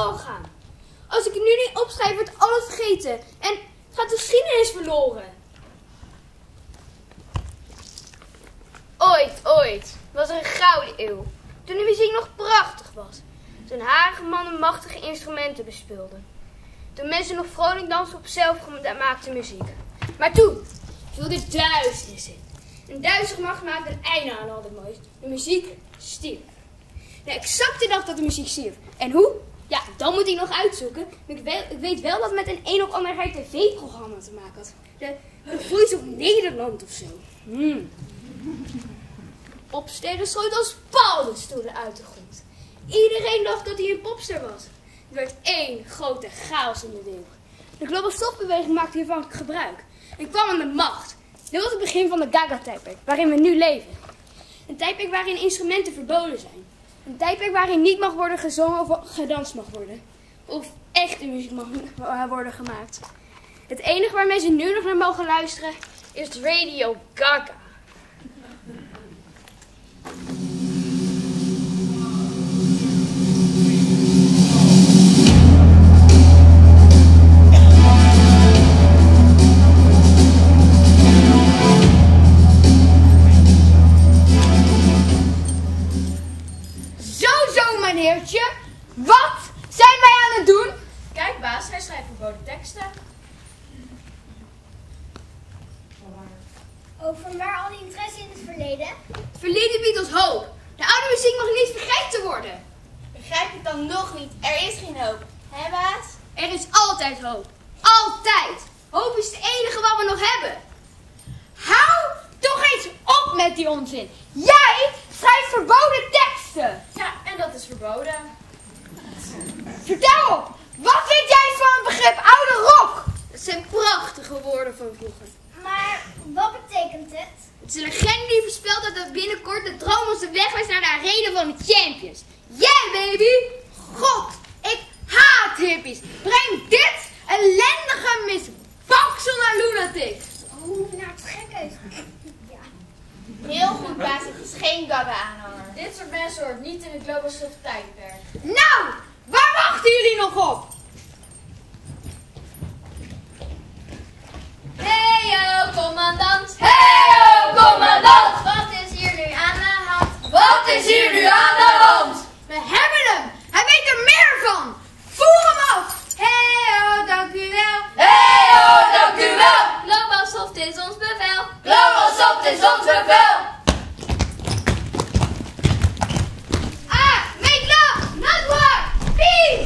verloren gaan. Als ik het nu niet opschrijf, wordt alles vergeten en gaat de geschiedenis verloren. Ooit was er een gouden eeuw, toen de muziek nog prachtig was. Toen harige mannen machtige instrumenten bespeelden. Toen mensen nog vrolijk dansten op zelfgemaakte muziek. Maar toen viel de duisternis in. Een duistere macht maakte een einde aan al het moois. De muziek stierf. De exacte dag dat de muziek stierf. En hoe? Ja, dan moet ik nog uitzoeken. Ik weet wel dat met een of ander tv-programma te maken had. De Voice of Nederland of zo. Op sterren schoot als paddenstoelen uit de grond. Iedereen dacht dat hij een popster was. Het werd één grote chaos in de wereld. De Global Softbeweging maakte hiervan gebruik. En kwam aan de macht. Dit was het begin van de Gaga-tijdperk, waarin we nu leven. Een tijdperk waarin instrumenten verboden zijn. Een tijdperk waarin niet mag worden gezongen of gedanst mag worden. Of echte muziek mag worden gemaakt. Het enige waar mensen nu nog naar mogen luisteren is Radio Gaga. Wat zijn wij aan het doen? Kijk baas, hij schrijft verboden teksten. Over waar al die interesse in het verleden? Het verleden biedt ons hoop. De oude muziek mag niet vergeten worden. Begrijp je het dan nog niet? Er is geen hoop. Hé baas? Er is altijd hoop. Altijd. Hoop is het enige wat we nog hebben. Hou toch eens op met die onzin. Jij schrijft verboden teksten. Ja, en dat is verboden. Vertel op. Wat vind jij van het begrip oude rock? Het zijn prachtige woorden van vroeger. Maar wat betekent het? Het is een legende die voorspelt dat er binnenkort de droom onze weg wijst naar de arena van de Champions. Yeah, baby! God, ik haat hippies. Breng dit ellendige misbaksel naar Lunatic. Oh, naar het gekhuis. Ja. Heel goed baas, het is geen Gaga-aanhanger. Dit soort mensen hoort niet in het Global Soft tijdperk. Nou, waar wachten jullie nog op? Heyo, commandant! Heyo, commandant! Wat is hier nu aan de hand? Wat is hier nu aan de hand? We hebben hem! Hij weet er meer van! Voer hem af! Heyo, dank u wel! Heyo, dank u wel! Global Soft is ons bevel! Global Soft is ons bevel! Ah, make love, not war! Peace!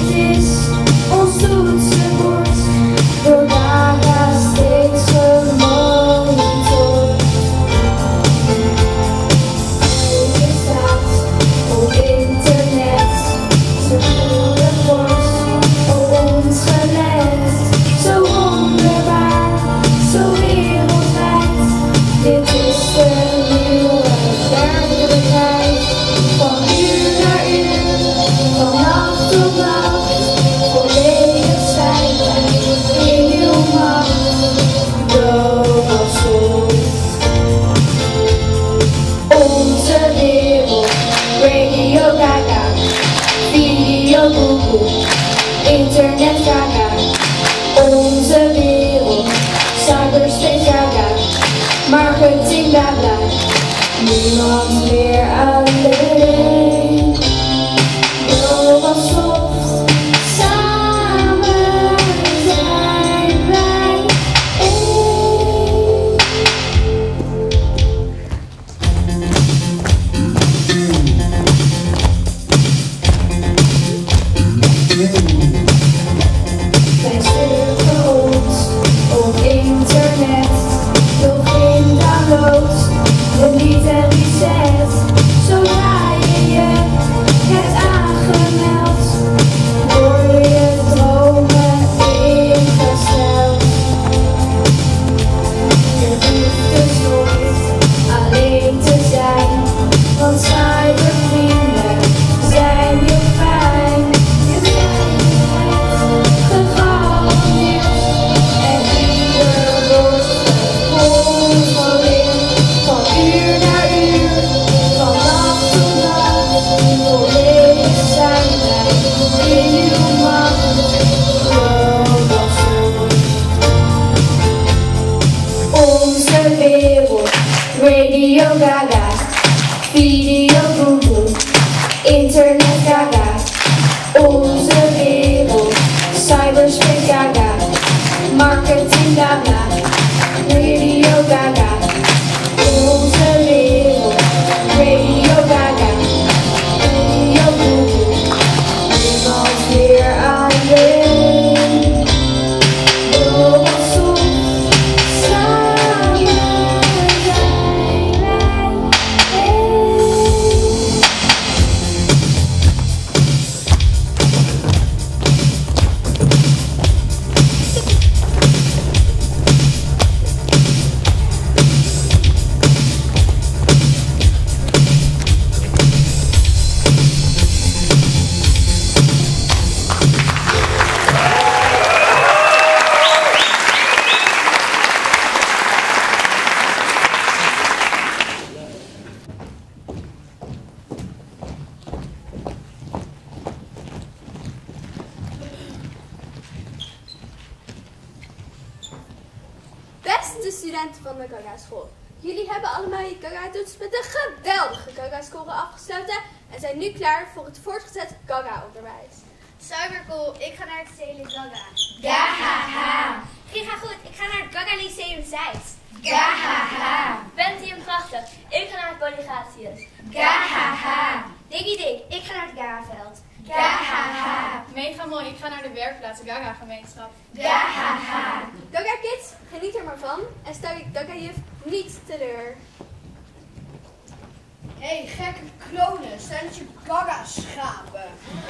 Door Gaga steeds vermoord. Dit is de nieuwe werkelijkheid. Van uur naar uur, van nacht tot nacht. Volledig zijn wij in uw macht. Global Soft. Onze wereld, Radio Gaga, Video Google, Internet Gaga. Onze wereld, cyberspace Gaga, marketing Gaga. Niemand meer alleen. Global Soft, samen zijn wij één. Wij surfen ons op internet, login, download, delete en reset. Zodra je hebt aangemeld, worden je dromen ingesteld. Je hoeft dus nooit alleen te zijn, want cybervrienden zijn heel fijn. Je bent gegarandeerd en ieder wordt gecontroleerd. Van uur naar uur, van nacht tot nacht, volledig zijn wij in uw macht. Global Soft. Onze wereld, Radio Gaga, Video Google, Internet Gaga. Onze wereld, cyberspace Gaga, marketing Gaga, Radio Gaga. Onze wereld, Radio Gaga, Video Google, niemand meer alleen. Global Soft, samen zijn wij één. Beste studenten van de Gaga School, jullie hebben allemaal je Gaga-toets met een geweldige Gaga-score afgesloten en zijn nu klaar voor het voortgezet Gaga-onderwijs. Cybercool, ik ga naar het Stedelijk Gaga. Gahaha. Giga goed, ik ga naar het Gaga Lyceum Zeist. Gahaha. Pentium prachtig, ik ga naar het Polygatius. Gahaha. Diggy Dig, ik ga naar het Gaveld. Gahaha. Mega mooi, ik ga naar de werkplaats, de Gaga gemeenschap. Gahaha. Gaga Kids, geniet er maar van en stel je Gaga-juf niet teleur. Hé, gekke klonen, zijn het je Gaga-schapen?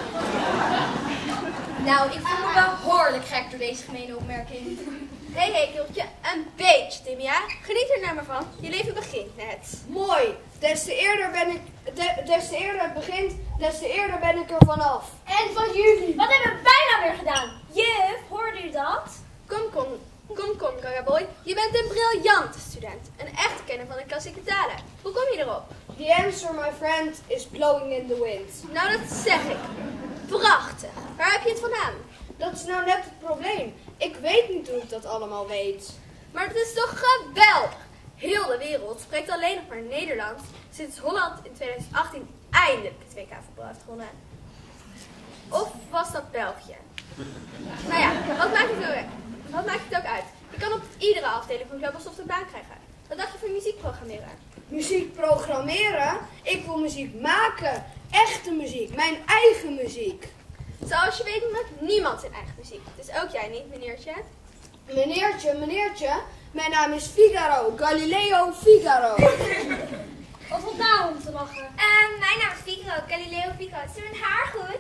Nou, ik voel me wel behoorlijk gek door deze gemene opmerking. Hé, Kiltje, een beetje, Timia. Geniet er nou maar van. Je leven begint net. Mooi, des te eerder het begint, des te eerder ben ik er vanaf. En van jullie. Wat hebben wij nou weer gedaan? Juf, hoorde u dat? Kom, Gaga-boy. Je bent een briljante student. Een echte kenner van de klassieke talen. Hoe kom je erop? The answer, my friend, is blowing in the wind. Nou, dat zeg ik. Prachtig. Waar heb je het vandaan? Dat is nou net het probleem. Ik weet niet hoe ik dat allemaal weet. Maar het is toch geweldig. Heel de wereld spreekt alleen nog maar Nederlands sinds Holland in 2018 eindelijk het WK voetbal heeft gewonnen. Of was dat België? Nou ja, wat maakt het ook uit? Je kan op iedere afdeling van Global Soft een baan krijgen. Wat dacht je van muziek programmeren? Muziek programmeren? Ik wil muziek maken. Echte muziek, mijn eigen muziek. Zoals je weet maakt niemand zijn eigen muziek. Dus ook jij niet, meneertje? Meneertje, mijn naam is Figaro, Galileo Figaro. Wat valt nou om te lachen? Mijn naam is Figaro, Galileo Figaro. Is mijn haar goed?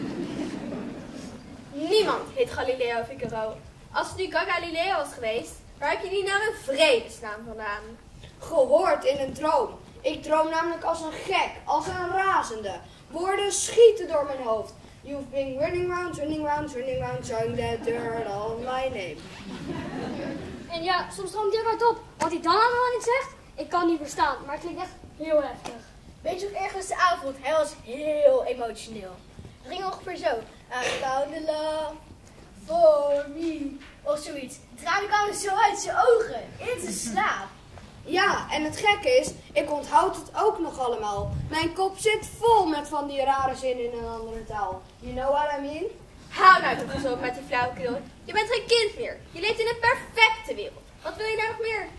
Niemand heet Galileo Figaro. Als het nu Galileo was geweest, Waar heb je die nou in vredesnaam vandaan? Gehoord in een droom. Ik droom namelijk als een gek, als een razende. Woorden schieten door mijn hoofd. You've been running round, running round, running round, trying that dirt on my name. En ja, soms droomt hij hardop. Wat hij dan allemaal niet zegt, ik kan niet verstaan, maar het klinkt echt heel heftig. Weet je nog ergens de avond? Hij was heel emotioneel. Het ging ongeveer zo. I found the love for me. Of zoiets. De tranen kwamen zo uit zijn ogen. In zijn slaap. Ja, en het gekke is, ik onthoud het ook nog allemaal. Mijn kop zit vol met van die rare zinnen in een andere taal. You know what I mean? Hou nou toch eens op met die flauwekul. Je bent geen kind meer. Je leeft in een perfecte wereld. Wat wil je nou nog meer?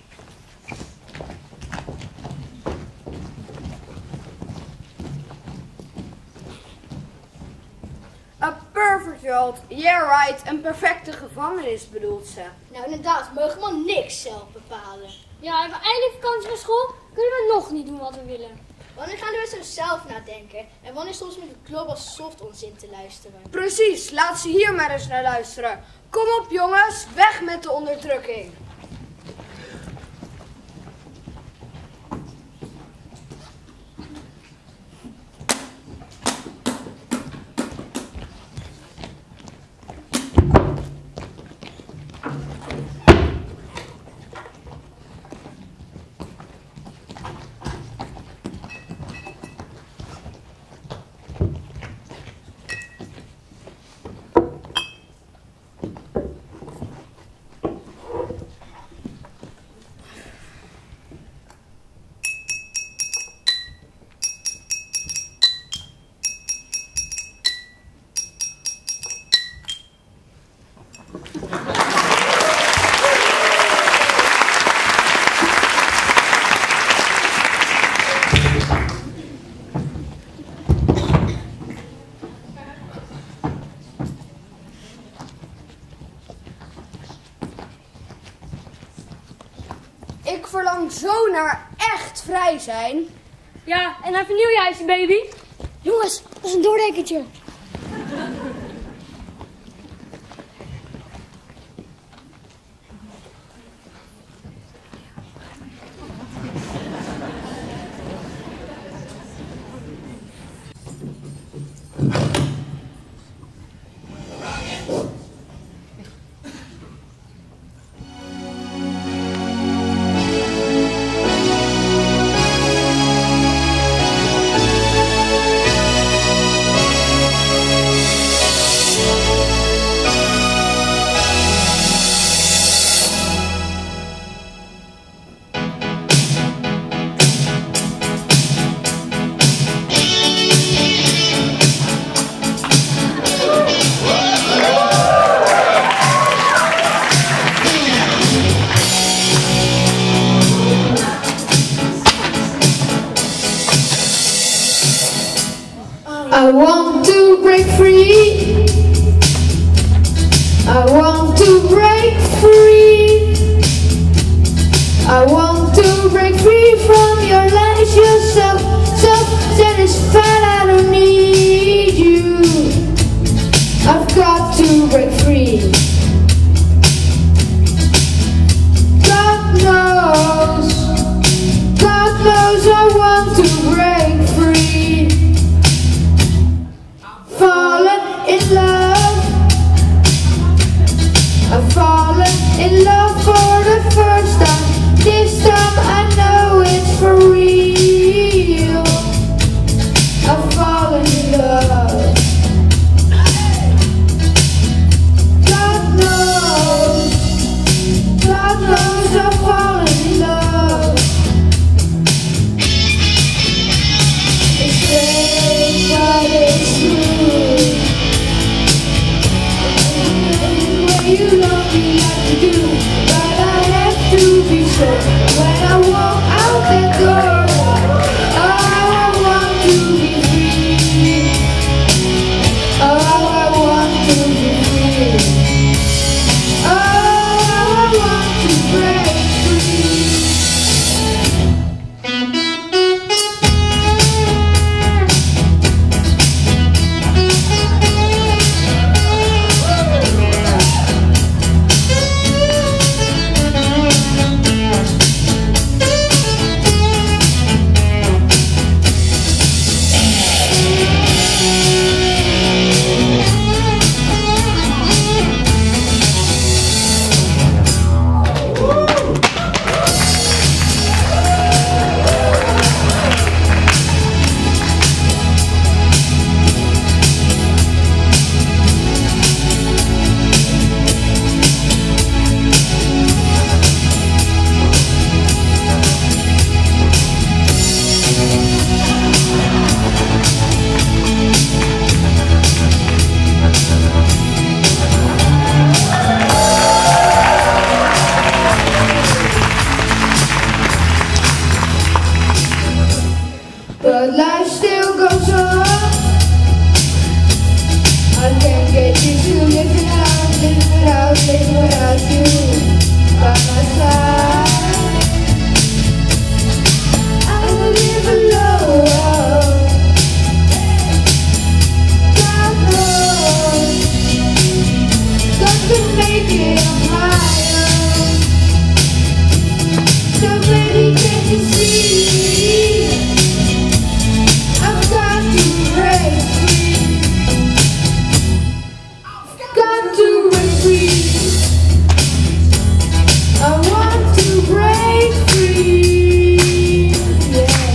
A perfect world, yeah right, een perfecte gevangenis bedoelt ze. Nou inderdaad, we mogen helemaal niks zelf bepalen. Ja, hebben we eindelijk vakantie naar school, kunnen we nog niet doen wat we willen. Wanneer gaan we zo zelf nadenken? En wanneer soms met de Global Soft onzin te luisteren? Precies, laat ze hier maar eens naar luisteren. Kom op jongens, weg met de onderdrukking. Ik verlang zo naar echt vrij zijn. Ja, en naar vernieuwjijsje, baby. Jongens, dat is een doordekkertje. I want to break free. I want to break free. I want to break free from your lies. You're so satisfied. I don't need you. I've got to break free. God knows I want to break free. Fallen in love. I've fallen in love for the first time. This time I know it's for real. I've fallen in love. God knows I've fallen in love. It's strange but it's true. You love me like you do, but I have to be sure when I walk out that door. Oh, I want to be free. Oh, I want to be free. Oh, I want to break. But life still goes on. I can't get used to living without you by my side. I will live alone. God knows, got to make it on my own. So baby, can't you see? I've got to break free. Got to break free. I want to break free. Yeah.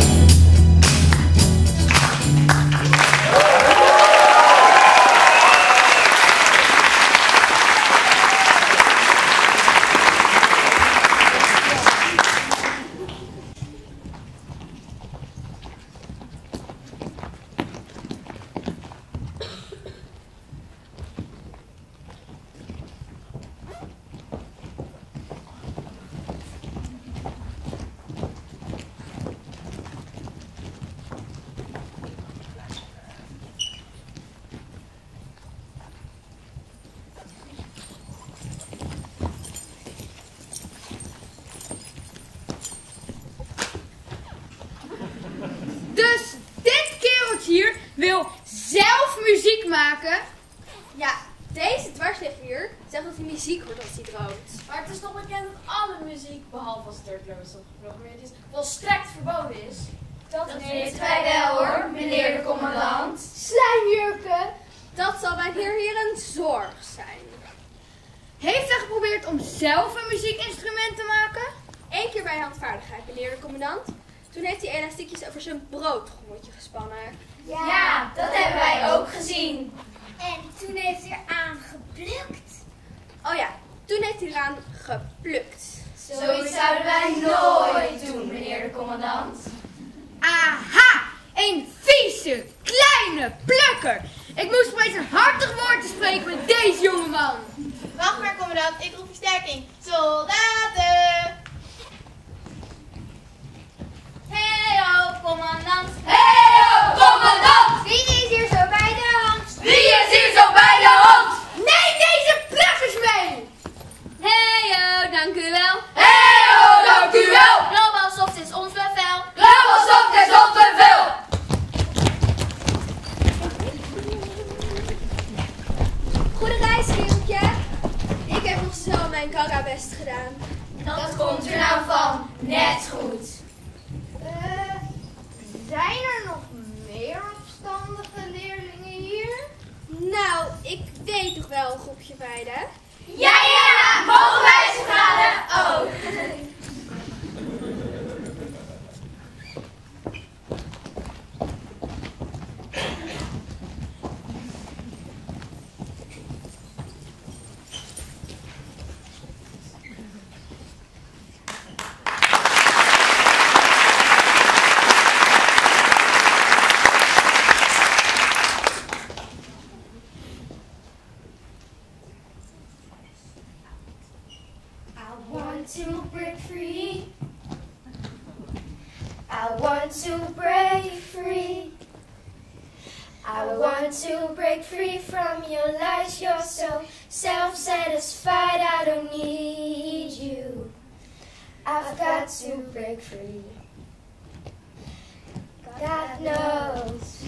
Dus dit kereltje hier wil zelf muziek maken. Ja, deze dwarsligger hier zegt dat hij muziek hoort als hij droomt. Maar het is toch bekend dat alle muziek, behalve als het door klooster geprogrammeerd is, volstrekt verboden is. Dat weten wij wel hoor, meneer de commandant. Slijmjurken, dat zal mijn heer hier een zorg zijn. Heeft hij geprobeerd om zelf een muziekinstrument te maken? Eén keer bij handvaardigheid, meneer de commandant. Toen heeft hij elastiekjes over zijn broodgommetje gespannen. Ja, dat hebben wij ook gezien. En toen heeft hij eraan geplukt. Oh ja, toen heeft hij eraan geplukt. Zoiets zouden wij nooit doen, meneer de commandant. Aha! Een vieze, kleine plukker! Ik moest opeens een hartig woord te spreken met deze jongeman. Wacht maar, commandant, ik roep versterking. Soldaten! Hey-ho, commandant! Hey-ho, commandant! Wie is hier zo bij de hand? Wie is hier zo bij de hand? Neem deze plukkers mee! Hey-yo, dank u wel. Hey-ho, dank u wel! Global Soft is ons bevel. Global Soft is ons bevel! Goede reis, kereltje. Ik heb nog zo mijn karabest gedaan. Dat komt er nou van. Net goed. Zijn er nog meer opstandige leerlingen hier? Nou, ik weet toch wel een groepje meiden. Ja, mogen wij ze vragen? Oh. To break free. I want to break free. I want to break free from your lies. You're so self-satisfied. I don't need you. I've got to break free. God knows.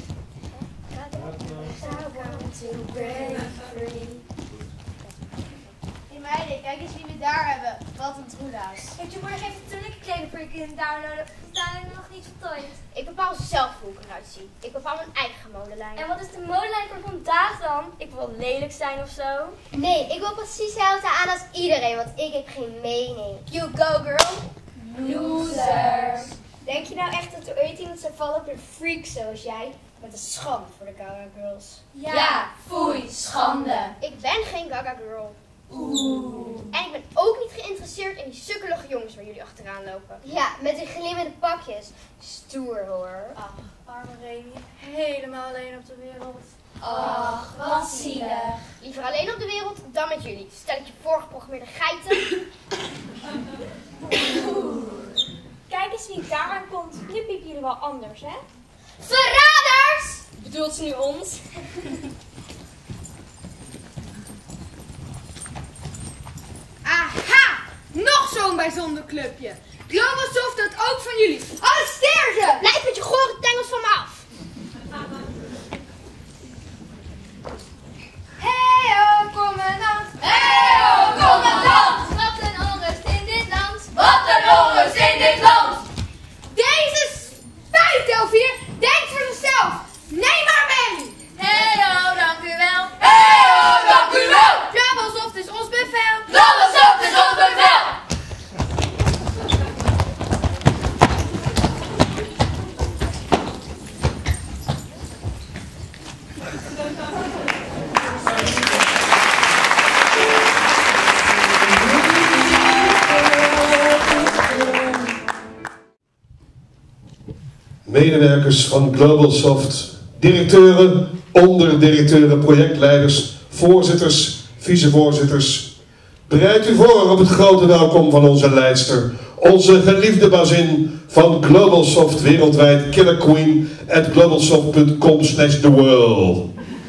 I want to break free. meiden, kijk eens wie we daar hebben. Wat een troela's. Heeft je moeder geen fatsoenlijke kleding voor je kinderen nodig? Dat is eigenlijk nog niet voltooid. Ik bepaal zelf hoe ik eruit zie. Ik bepaal mijn eigen modelijn. En wat is de modelijn voor vandaag dan? Ik wil lelijk zijn of zo. Nee, ik wil precies hetzelfde aan als iedereen, want ik heb geen mening. You go, girl. Losers. Denk je nou echt dat er ooit iemand zou vallen op een freak zoals jij? Met een schande voor de Gaga Girls. Ja, foei, schande. Ik ben geen Gaga Girl. En ik ben ook niet geïnteresseerd in die sukkelige jongens waar jullie achteraan lopen. Ja, met die glimmende pakjes. Stoer hoor. Ach, arme Remy. Helemaal alleen op de wereld. Ach, wat zielig. Liever alleen op de wereld dan met jullie. Stel ik je voorgeprogrammeerde geiten. Kijk eens wie daar aankomt. Nu piepen jullie wel anders, hè? Verraders! Bedoelt ze nu ons? Aha! Nog zo'n bijzonder clubje. Globalsoft dat ook van jullie. Arresteer ze! Blijf met je gore tengels van me af. Hey-oh, commandant! Hey-oh, commandant! Wat een onrust in dit land. Wat een onrust in dit land! Deze spijt, Elvier. Denk voor zichzelf. Neem maar mee. Hey-oh, dank u wel. Hey-oh, dank u wel. Globalsoft is ons bevel. Globalsoft is ons bevel. Medewerkers van Globalsoft, directeuren, onderdirecteuren, projectleiders, voorzitters, vicevoorzitters. Bereid u voor op het grote welkom van onze leidster, onze geliefde bazin van Globalsoft wereldwijd, Killer Queen at globalsoft.com/theworld.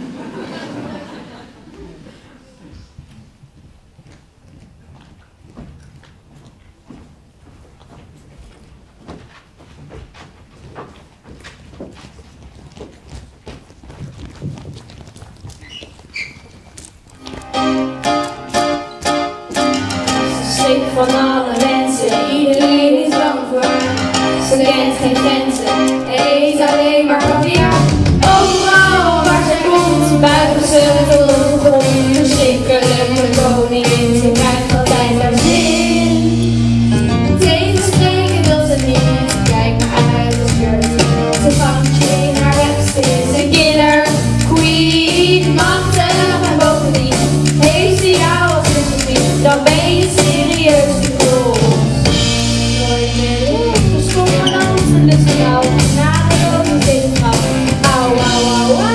Van alle mensen, iedereen is bang voor haar. Ze kent geen grenzen, eet alleen maar caviar. Overal waar zij komt, buigen ze tot op de grond. Verschrikkelijke koningin, ze krijgt altijd haar zin. Tegenspreken wil ze niet, kijk maar uit als shirt. Ze vangt je in haar web, ze is een killer queen. Machtig en bovendien, heeft ze jou als een vriend, dan ben je serieus de goal. Nooit meer los, kom maar dan te lusten nou. Na de dood nog steeds een vrouw. Au, au, au, au.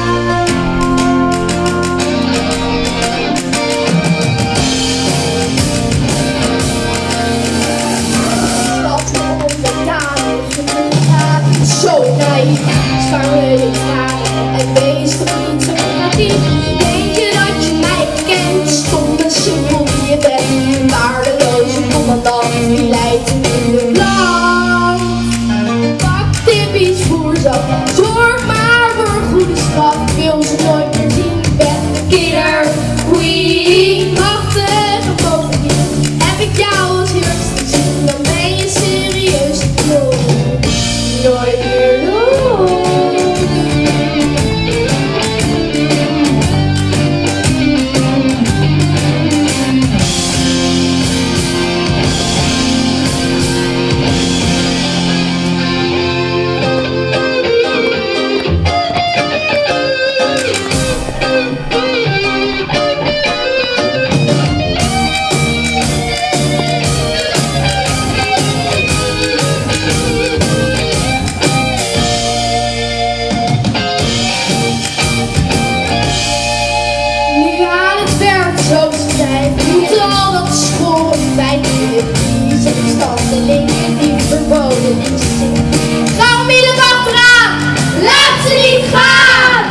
Stappen op de dames, je gaat zo naïef. Staan we niet vragen en wees toch niet zo negatief. Denk je dat je mij kent, stom en simpel wie je bent. Waardeloze commandant, wie leidt in de land. Pak tippies voerzak, zorg maar voor een goede straf. Wil ze nooit meer zien, ben een killer queen. Machtig en bovendien, heb ik jou als eerste gezien, dan ben je serieus de knol. Nooit meer los. Nu aan het werk zo te zijn, moeten al dat school bij de kiezen, verstandelingen die verboden is. Ga onmiddellijk achteraan, laat ze niet gaan!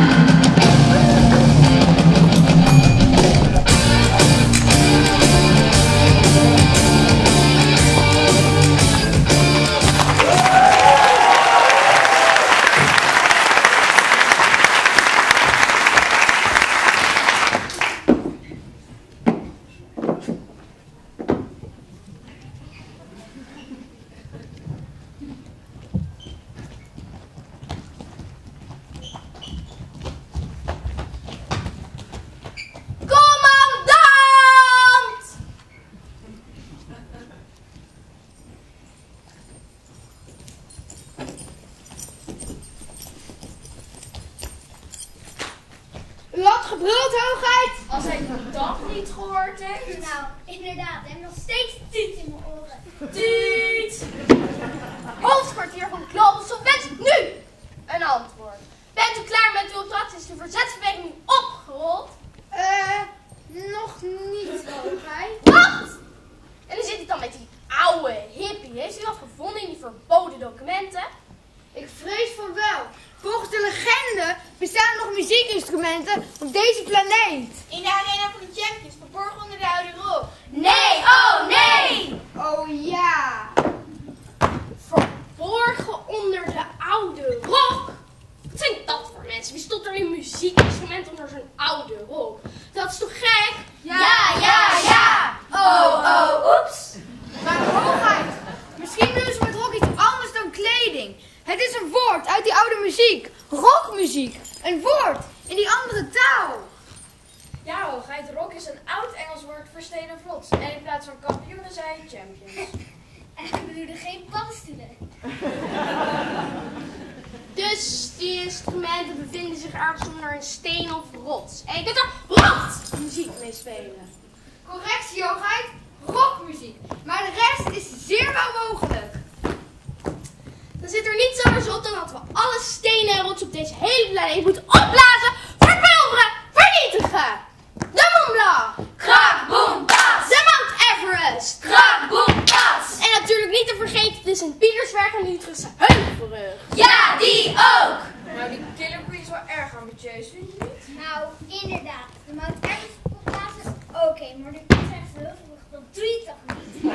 gebruld, hoogheid? Als hij dat niet gehoord heeft. Nou, inderdaad. En nog steeds tiet in mijn oren. Tiet! Hoofdkwartier van Global Soft wenst nu een antwoord. Bent u klaar met uw opdracht? Is de verzetsbeweging nu opgerold? Nog niet, hoogheid. Wat? En hoe zit het dan met die oude hippie? Heeft u wat gevonden in die verboden documenten? Ik vrees van wel. Volgens de legende bestaan er nog muziekinstrumenten op deze planeet. In de arena van de Champions, verborgen onder de oude rol. Nee, oh nee! Oh ja. Verborgen onder de oude rok? Wat zijn dat voor mensen? Wie stopt er een muziekinstrument onder zo'n oude rok? Dat is toch gek? Ja! Oh, oeps. Maar hoogheid, misschien doen ze met rock iets anders dan kleding. Het is een woord uit die oude muziek. Rockmuziek. Een woord in die andere taal. Ja, hoogheid, rock is een oud Engels woord voor stenen vlots. En in plaats van kampioenen zijn champions. En ik bedoelde geen paddenstoelen. Dus die instrumenten bevinden zich ergens onder een steen of rots. En je kunt er rockmuziek mee spelen. Correctie, hoogheid. Rockmuziek. Maar de rest is zeer wel mogelijk. Dan zit er niets anders op dan dat we alle stenen en rots op deze hele planeet moeten opblazen, verpulveren, vernietigen. De Mont Blanc. Krak, boom, pas. De Mount Everest. Krak, boom, pas. En natuurlijk niet te vergeten de Sint-Pietersberg en de Utrechtse Heuvelrug. Ja, die ook. Nou, die Killer Queen is wel erg ambitieus, vind je niet? Nou, inderdaad. De Mount Everest opblazen, oké, maar de Utrechtse Heuvelrug, dat doe je toch niet?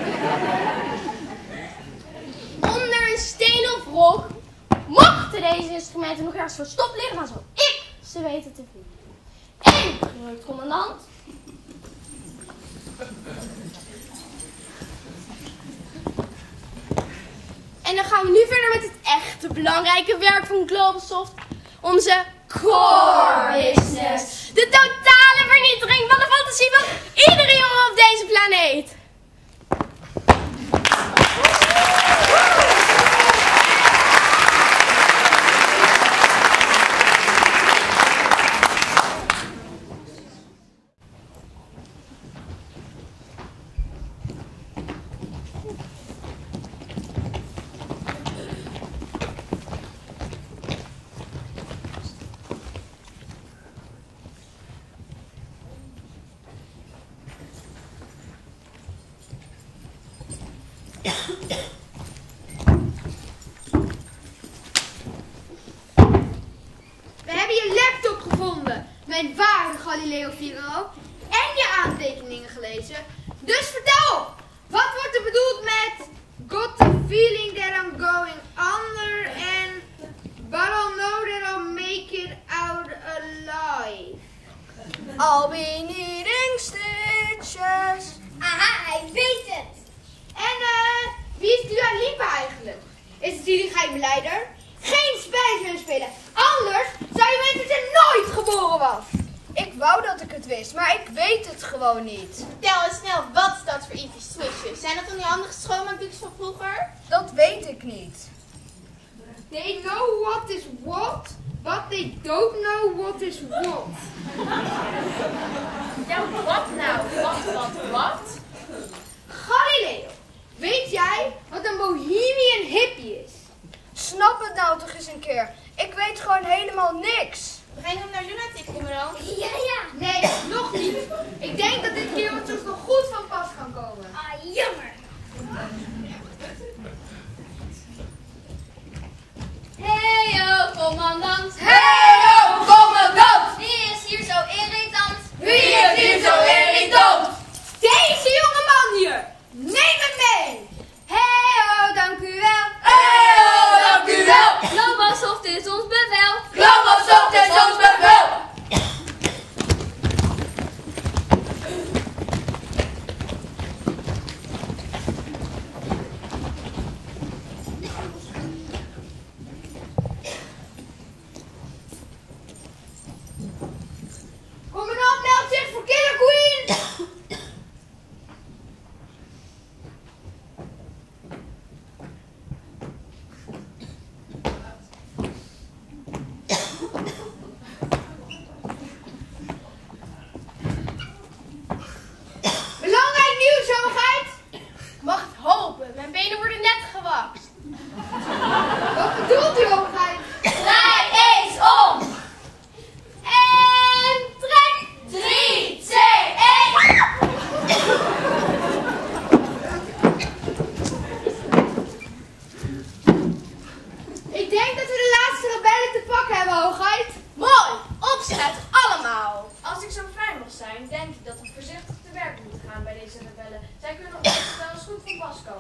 Onder een steen of rok mochten deze instrumenten nog ergens verstopt liggen, dan zou ik ze weten te vinden. Ingedrukt, commandant. En dan gaan we nu verder met het echte belangrijke werk van Global Soft. Onze core business. De totale vernietiging van de fantasie van iedere jongen op deze planeet. We hebben je laptop gevonden, mijn waarde Galileo Figaro, en je aantekeningen gelezen. Dus vertel, wat wordt er bedoeld met got the feeling that I'm going under and but I'll know that I'll make it out alive? I'll be needing stitches. Aha, hij weet het. En wie is Dua Lipa eigenlijk? Is het jullie geheime leider? Geen spijt spelen, anders zou je weten dat ze nooit geboren was. Ik wou dat ik het wist, maar ik weet het gewoon niet. Vertel eens snel, wat is dat voor Evie Switches? Zijn dat dan die handige schoonmaakdoekjes van vroeger? Dat weet ik niet. They know what is what, but they don't know what is what. Ja, wat nou? Wat? Galileo, weet jij wat een bohemian hippie is? Snap het nou toch eens een keer. Ik weet gewoon helemaal niks. We gaan hem naar Lunatic, commandant. Ja. Nee, nog niet. Ik denk dat dit keertje ons nog goed van pas kan komen. Ah, jammer. Heyo, commandant. Heyo, commandant! Wie is hier zo irritant? Wie is hier zo irritant? Deze jonge man hier. Neem hem mee. Heyo, dank u wel. Heyo, dank u wel. Global Soft is ons bevel. Global Soft is ons bevel.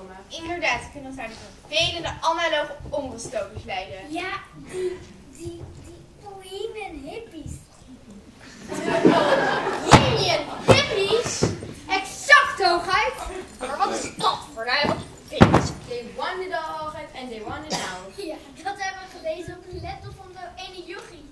komen. Inderdaad, we kunnen ons naar de vervelende analoge onruststokers leiden. Ja, die bohemian hippies. Bohemian hippies? Exact, hoogheid. Maar wat is dat voor een feest? They wanted the hoogheid en they wanted now. Ja, dat hebben we gelezen op een laptop van de ene jochie.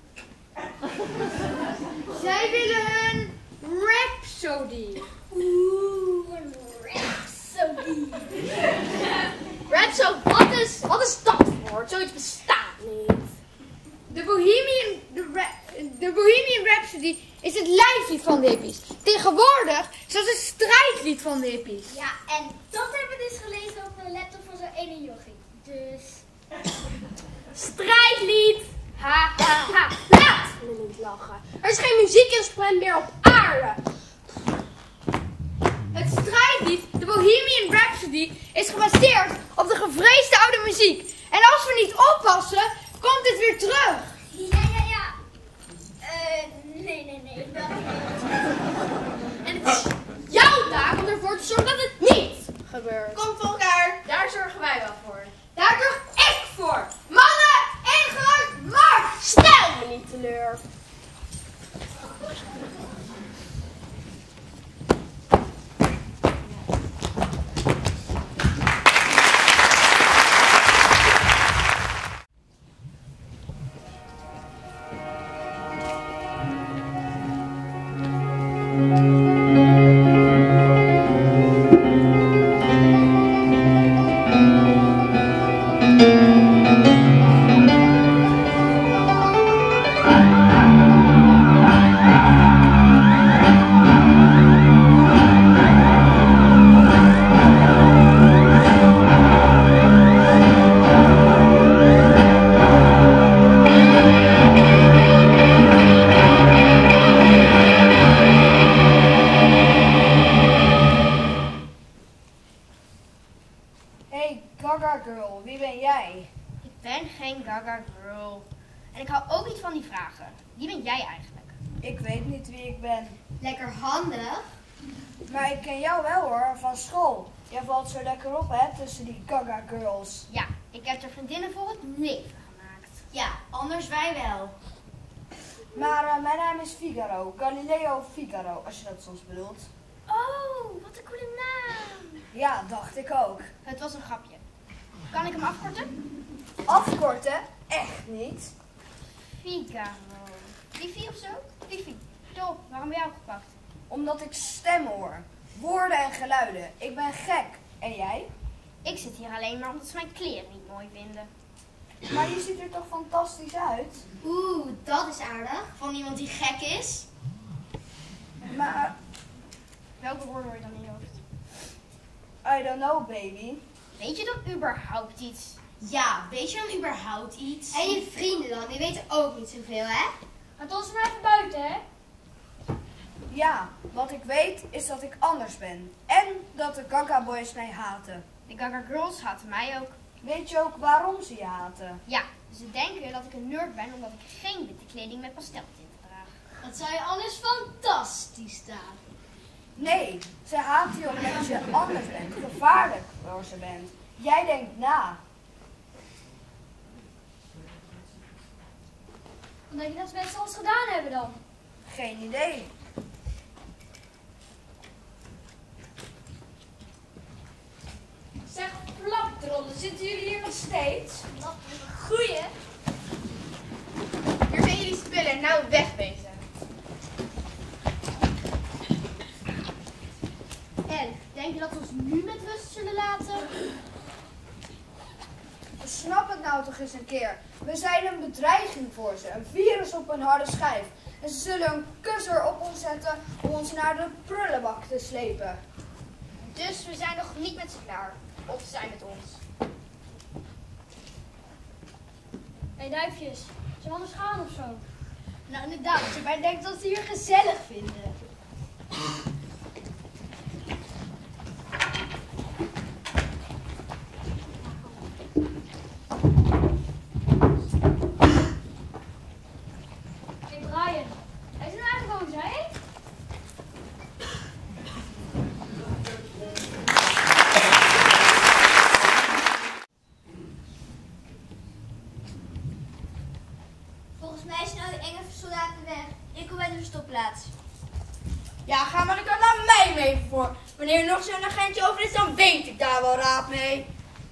Zij willen een Rhapsody. Oeh, een Rhapsody. Rhapsody, wat is dat voor? Zoiets bestaat niet. De Bohemian Rhapsody is het lijflied van de hippies. Tegenwoordig is dat het strijdlied van de hippies. Ja, en dat hebben we dus gelezen op een laptop van zo'n ene jochie. Dus... Strijdlied! Ha, ha, ha. Laat me niet lachen. Er is geen muziekinstrument meer op aarde. Het strijdlied, de Bohemian Rhapsody, is gebaseerd op de gevreesde oude muziek. En als we niet oppassen, komt het weer terug. Ja. Nee. Dat En het is jouw taak om ervoor te zorgen dat het niet gebeurt. Kom voor elkaar. Daar zorgen wij wel voor. Daar zorg ik voor. Mannen, ingang, march! Stel me niet teleur. Gaga girl. En ik hou ook niet van die vragen. Wie ben jij eigenlijk? Ik weet niet wie ik ben. Lekker handig. Maar ik ken jou wel hoor, van school. Jij valt zo lekker op hè, tussen die Gaga girls. Ja, ik heb er vriendinnen voor het leven gemaakt. Ja, anders wij wel. Maar mijn naam is Figaro, Galileo Figaro, als je dat soms bedoelt. Oh, wat een coole naam. Ja, dacht ik ook. Het was een grapje. Kan ik hem afkorten? Afkorten? Echt niet. Figaro. Fifi of zo? Fifi. Top, waarom ben jij opgepakt? Omdat ik stemmen hoor. Woorden en geluiden. Ik ben gek. En jij? Ik zit hier alleen maar omdat ze mijn kleren niet mooi vinden. Maar je ziet er toch fantastisch uit? Oeh, dat is aardig. Van iemand die gek is. Maar, Welke woorden hoor je dan in je hoofd? I don't know baby. Weet je dan überhaupt iets? Ja, weet je dan überhaupt iets? En je vrienden dan, die weten ook niet zoveel, hè? Gaat ons maar even buiten, hè? Ja, wat ik weet is dat ik anders ben. En dat de Gaga boys mij haten. De Gaga girls haten mij ook. Weet je ook waarom ze je haten? Ja, ze denken dat ik een nerd ben omdat ik geen witte kleding met pasteltinten draag. Dat zou je anders fantastisch staan. Nee, ze haten je omdat je anders bent. Gevaarlijk voor ze bent. Jij denkt na. Wat denk je dat mensen ons gedaan hebben dan? Geen idee. Zeg, flapdrollen, zitten jullie hier nog steeds? Dat is een goeie. Hier zijn jullie spullen, nou wegwezen. En, denk je dat we ons nu met rust zullen laten? Snap het nou toch eens een keer. We zijn een bedreiging voor ze. Een virus op een harde schijf. En ze zullen een kusser op ons zetten om ons naar de prullenbak te slepen. Dus we zijn nog niet met ze klaar. Of ze zijn met ons. Hé, duifjes. Zullen we anders gaan of zo? Nou, inderdaad. Maar ik denk dat ze hier gezellig vinden. Hé, Brian. Hij is nou eigenlijk boos, hè? Wanneer er nog zo'n agentje over is, dan weet ik daar wel raad mee.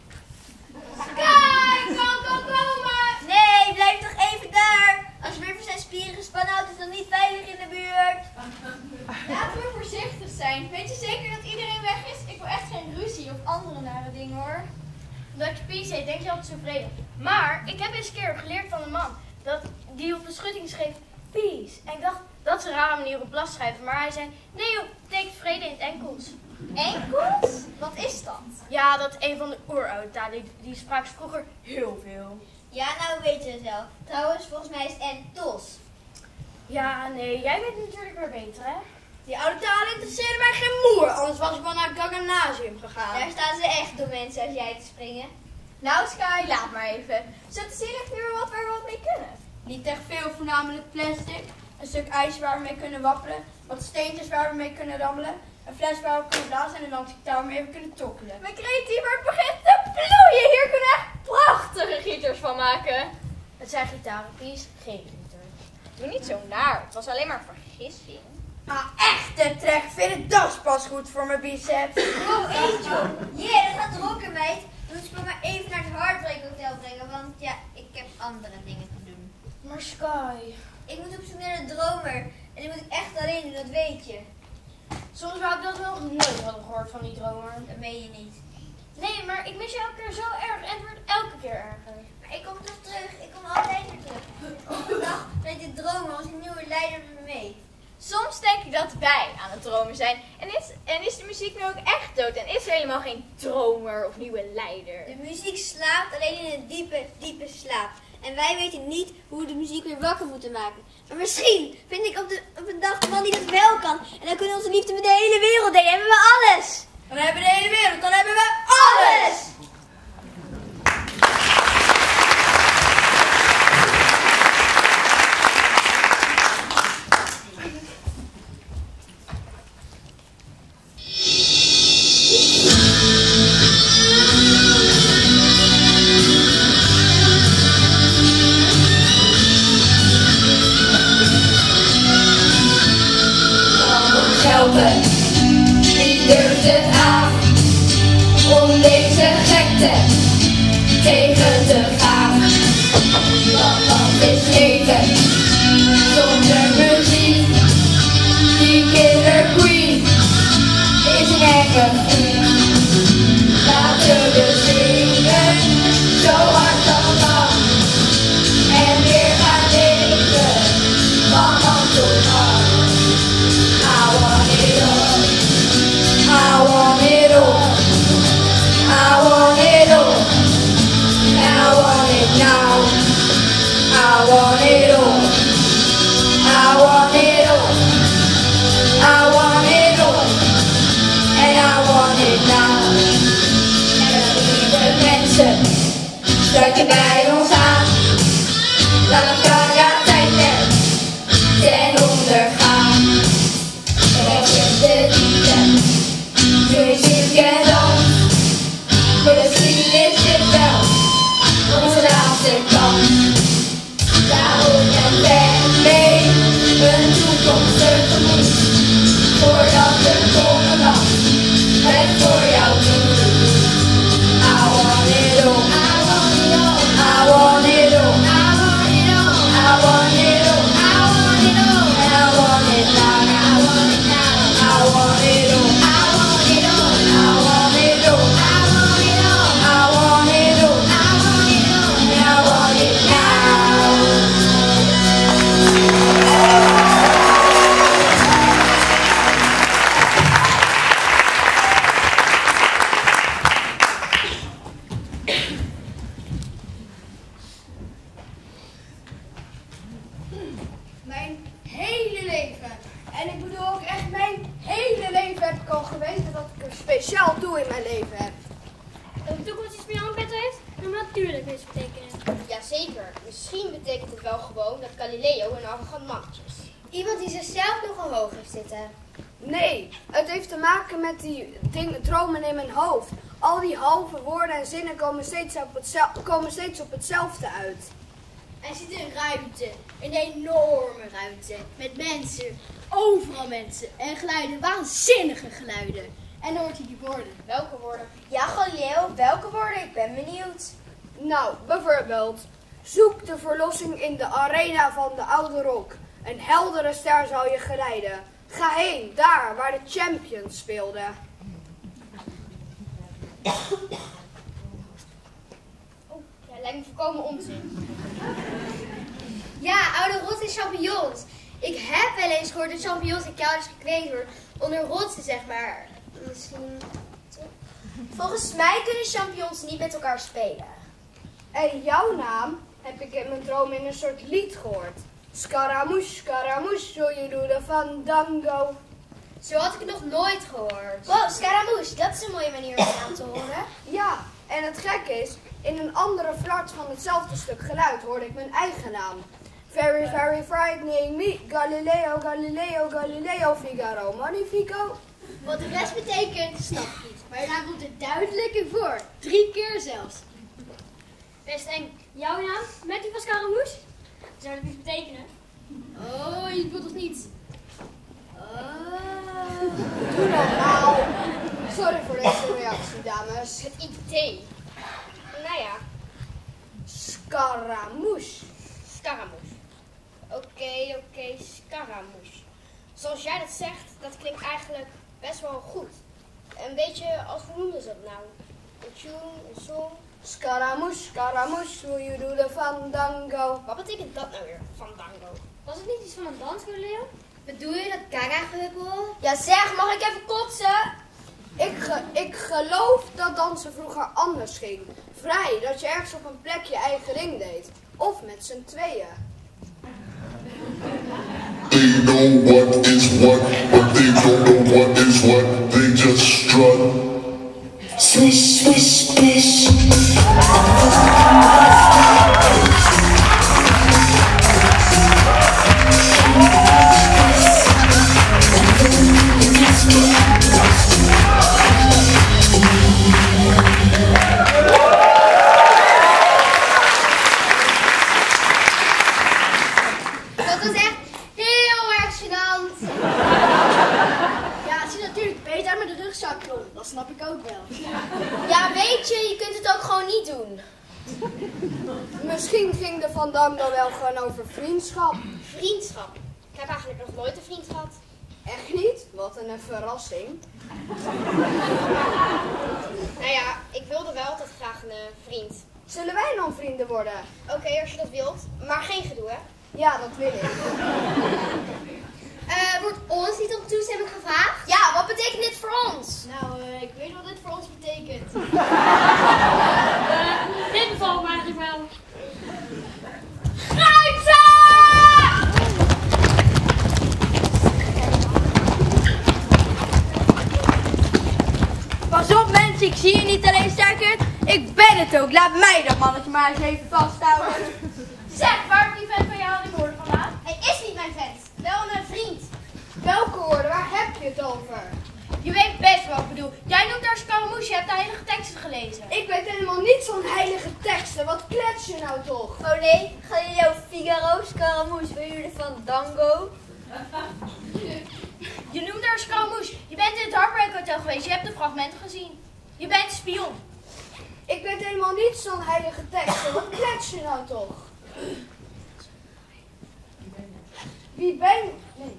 Kijk, kan komen! Nee, blijf toch even daar. Als River zijn spieren gespannen houdt, is het dan niet veilig in de buurt. Laten we voorzichtig zijn. Weet je zeker dat iedereen weg is? Ik wil echt geen ruzie of andere nare dingen hoor. Omdat je Peace heet, denk je altijd zo vrede. Maar ik heb eens een keer geleerd van een man die op de schutting schreef Peace. En ik dacht, dat is een rare manier op blad schrijven. Maar hij zei, nee joh, het betekent vrede in het Engels. Enkels? Wat is dat? Ja, dat is een van de oeroude talen. Die spraken ze vroeger heel veel. Ja, nou weet je het wel. Trouwens, volgens mij is het entos. Ja, nee, jij weet natuurlijk weer beter, hè? Die oude talen interesseerden mij geen moer, anders was ik wel naar het gymnasium gegaan. Daar staan ze echt door mensen als jij te springen. Nou Sky, laat maar even. Zet de echt weer wat waar we wat mee kunnen. Niet echt veel, voornamelijk plastic. Een stuk ijs waar we mee kunnen wappelen. Wat steentjes waar we mee kunnen rammelen. Een fles waar we kunnen blazen en een landsgitaar waarmee we kunnen tokkelen. Mijn creatief hart begint te bloeien. Hier kunnen we echt prachtige gieters van maken. Het zijn gitaren, Peace, geen gieters. Doe niet zo naar. Het was alleen maar vergissing. Ah, echte trek, vind ik dat is pas goed voor mijn biceps. Oh, Angel. Yeah, dat gaat rocken, meid. Dan moet je me maar even naar het Heartbreak Hotel brengen, want ja, ik heb andere dingen te doen. Maar Sky... Ik moet op zoek naar de dromer. En die moet ik echt alleen doen, dat weet je. Soms wou ik dat we nog nooit hadden gehoord van die dromer. Dat meen je niet. Nee, maar ik mis je elke keer zo erg en het wordt elke keer erger. Maar ik kom toch terug. Ik kom altijd weer terug. Op een dag met die dromer als een nieuwe leider met me mee. Soms denk ik dat wij aan het dromen zijn. En is de muziek nu ook echt dood? En is er helemaal geen dromer of nieuwe leider? De muziek slaapt alleen in een diepe, diepe slaap. En wij weten niet hoe we de muziek weer wakker moeten maken. Maar misschien vind ik op een dag de man die dat wel kan. En dan kunnen we onze liefde met de hele wereld delen. En hebben we alles. Dan hebben we de hele wereld, dan hebben we alles! Wie durft het aan om deze gekte tegen te gaan? Want wat is leven zonder muziek? Die Killer Queen is een enge vriend. Laten we zingen, zo hard dan lang. En weer gaan leven van hand tot hand. I want it all. I want it all. I want it all. And I want it now. I want it all. I want it all. I want it all. And I want it now. En lieve mensen, sluit je bij ons aan. Laat elkaar tijd met ten onder gaan. De liefde, muziek en dans. Misschien is dit wel onze laatste kans. Daarom en ben mee een toekomst tegemoet. Voordat de donderdag het voor jou doet. I want it all. I want it all. I want it all. I want it all. I want it all. I want it all. And I want it now. I want it now. I want it all. I want it all. I want it all. I want it all. I want it all. I want it all. And I want it now. Mijn hele leven. En ik bedoel ook echt mijn hele leven heb ik al geweten dat ik een speciaal doel in mijn leven heb. Dat de toekomst iets meer aan pet heeft? Dan natuurlijk iets betekenen. Jazeker, misschien betekent het wel gewoon dat Galileo een arrogant mannetje is. Iemand die zichzelf nogal hoog heeft zitten. Nee, het heeft te maken met die dromen in mijn hoofd. Al die halve woorden en zinnen komen steeds op hetzelfde uit. Hij ziet een ruimte, een enorme ruimte, met mensen, overal mensen en geluiden, waanzinnige geluiden. En dan hoort hij die woorden. Welke woorden? Ja, Galileo, welke woorden? Ik ben benieuwd. Nou, bijvoorbeeld, zoek de verlossing in de arena van de oude rock. Een heldere ster zal je geleiden. Ga heen, daar waar de champions speelden. Ja, lijkt me volkomen onzin. Ja, oude rotsen en champignons. Ik heb wel eens gehoord dat champignons in kelders gekweekt worden onder rotsen, zeg maar. Misschien... Volgens mij kunnen champignons niet met elkaar spelen. En jouw naam heb ik in mijn droom in een soort lied gehoord. Scaramouche, Scaramouche, so you do the fandango. Zo had ik het nog nooit gehoord. Wow, Scaramouche, dat is een mooie manier om naam te horen. Ja, en het gekke is, in een andere flart van hetzelfde stuk geluid hoorde ik mijn eigen naam. Very, very frightening me, Galileo, Galileo, Galileo, Figaro, Magnifico. Wat de rest betekent, snap ik niet. Maar daar komt het duidelijk in voor. 3 keer zelfs. Best eng. Jouw naam? Met die van Scaramouche? Zou dat iets betekenen? Oh, je bedoelt toch niet? Doe normaal. Sorry voor deze reactie, dames. Het idee. Nou ja, Scaramouche. Scaramouche. Oké, Scaramouche. Zoals jij dat zegt, dat klinkt eigenlijk best wel goed. Een beetje als, hoe noemden ze dat nou? Een tune, een song. Scaramouche, Scaramouche, so you do the fandango. Wat betekent dat nou weer, fandango? Was het niet iets van een dans, Leo? Bedoel je dat Gaga-gehuppel? Ja zeg, mag ik even kotsen? Ik geloof dat dansen vroeger anders ging. Vrij, dat je ergens op een plek je eigen ding deed. Of met z'n tweeën. They know what is what, but they don't know what is what. They just strut. Swish, swish, swish. Dat was echt heel erg gênant. Ja, het ziet natuurlijk beter uit met de rugzak om. Dat snap ik ook wel. Ja, weet je, je kunt het ook gewoon niet doen. Misschien ging de fandango wel gewoon over vriendschap. Vriendschap. Ik heb eigenlijk nog nooit een vriend gehad. Echt niet? Wat een verrassing. Nou ja, ik wilde wel altijd graag een vriend. Zullen wij dan vrienden worden? Oké, als je dat wilt. Maar geen gedoe, hè? Ja, dat wil ik. Wordt ons niet om toestemming gevraagd? Ja, wat betekent dit voor ons? Nou, ik weet wat dit voor ons betekent. Dit bevalt me eigenlijk wel. Pas op mensen, ik zie je niet alleen sterker. Ik ben het ook. Laat mij dat mannetje maar eens even vasthouden. Zeg, waar heb die vent van jou die woorden vandaan? Hij is niet mijn vent. Wel een vriend. Welke woorden? Waar heb je het over? Je weet best wat ik bedoel. Jij noemt daar Scaramouche, je hebt de heilige teksten gelezen. Ik weet helemaal niets van heilige teksten. Wat klets je nou toch? Oh nee, Galileo, Figaro, Scaramouche, wil jullie van Dango? Je noemt daar Scaramouche. Je bent in het Heartbreak Hotel geweest, je hebt de fragmenten gezien. Je bent spion. Ik weet helemaal niets van heilige teksten. Wat klets je nou toch? Wie ben... Nee.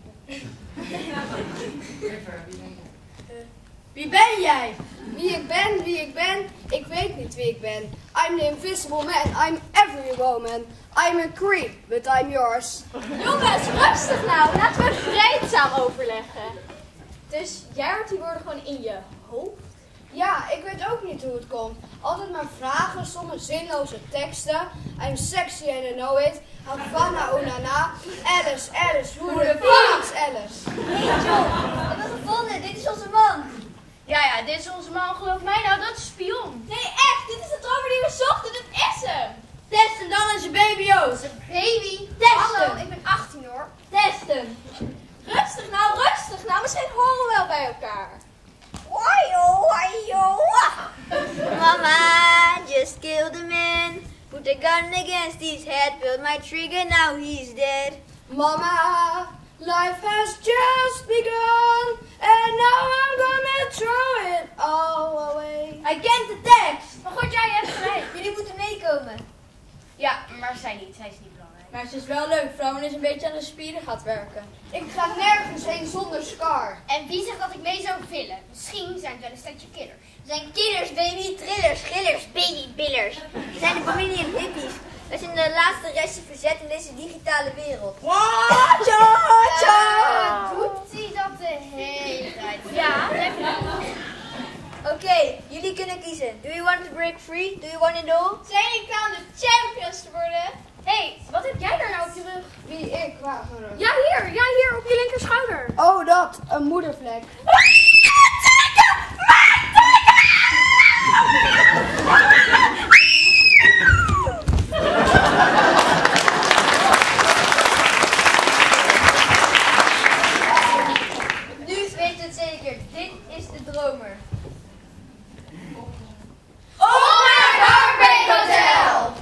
Wie ben jij? Wie ik ben? Ik weet niet wie ik ben. I'm the invisible man. I'm every woman. I'm a creep, but I'm yours. Jongens, rustig nou. Laten we vreedzaam overleggen. Dus jij hoort die woorden gewoon in je hoofd? Ja, ik weet ook niet hoe het komt. Altijd maar vragen, soms zinloze teksten. I'm sexy and I know it. Havana, Onana. Alice, Alice, who the fuck is Alice? Hey John, we hebben gevonden, dit is onze man. Ja, dit is onze man, geloof mij nou, dat is spion. Nee, echt. Dit is de dromer die we zochten. Dit is hem. Testen dan eens je baby-o's. Baby, Hallo, ik ben 18 hoor. Testen. Rustig nou. Misschien horen we wel bij elkaar. Mama, just killed a man. Put a gun against his head, built my trigger, now he's dead. Mama, Life has just begun, and now I'm gonna throw it all away. Hij kent de tekst. Maar goed, jij hebt gelijk. Jullie moeten meekomen. Ja, maar zij niet. Zij is niet belangrijk. Maar het is wel leuk, vooral wanneer ze een beetje aan de spieren gaat werken. Ik ga nergens heen zonder Scar. En wie zegt dat ik mee zou willen? Misschien zijn het wel een statje killers. We zijn killers, baby, trillers, gillers, babybillers. We zijn de Bohemian hippies. We zijn de laatste restje verzet in deze digitale wereld. Doet hij dat de hele tijd? Ja, Oké, jullie kunnen kiezen. Do you want to break free? Do you want to know? Zijn jullie klaar om de champions te worden? Hé, wat heb jij daar nou op je rug? Wie? Ik? Wagen. Ja, hier op je linkerschouder. Oh, dat. Een moedervlek. Nu weet je het zeker. Dit is de dromer. Oh my Heartbreak Hotel!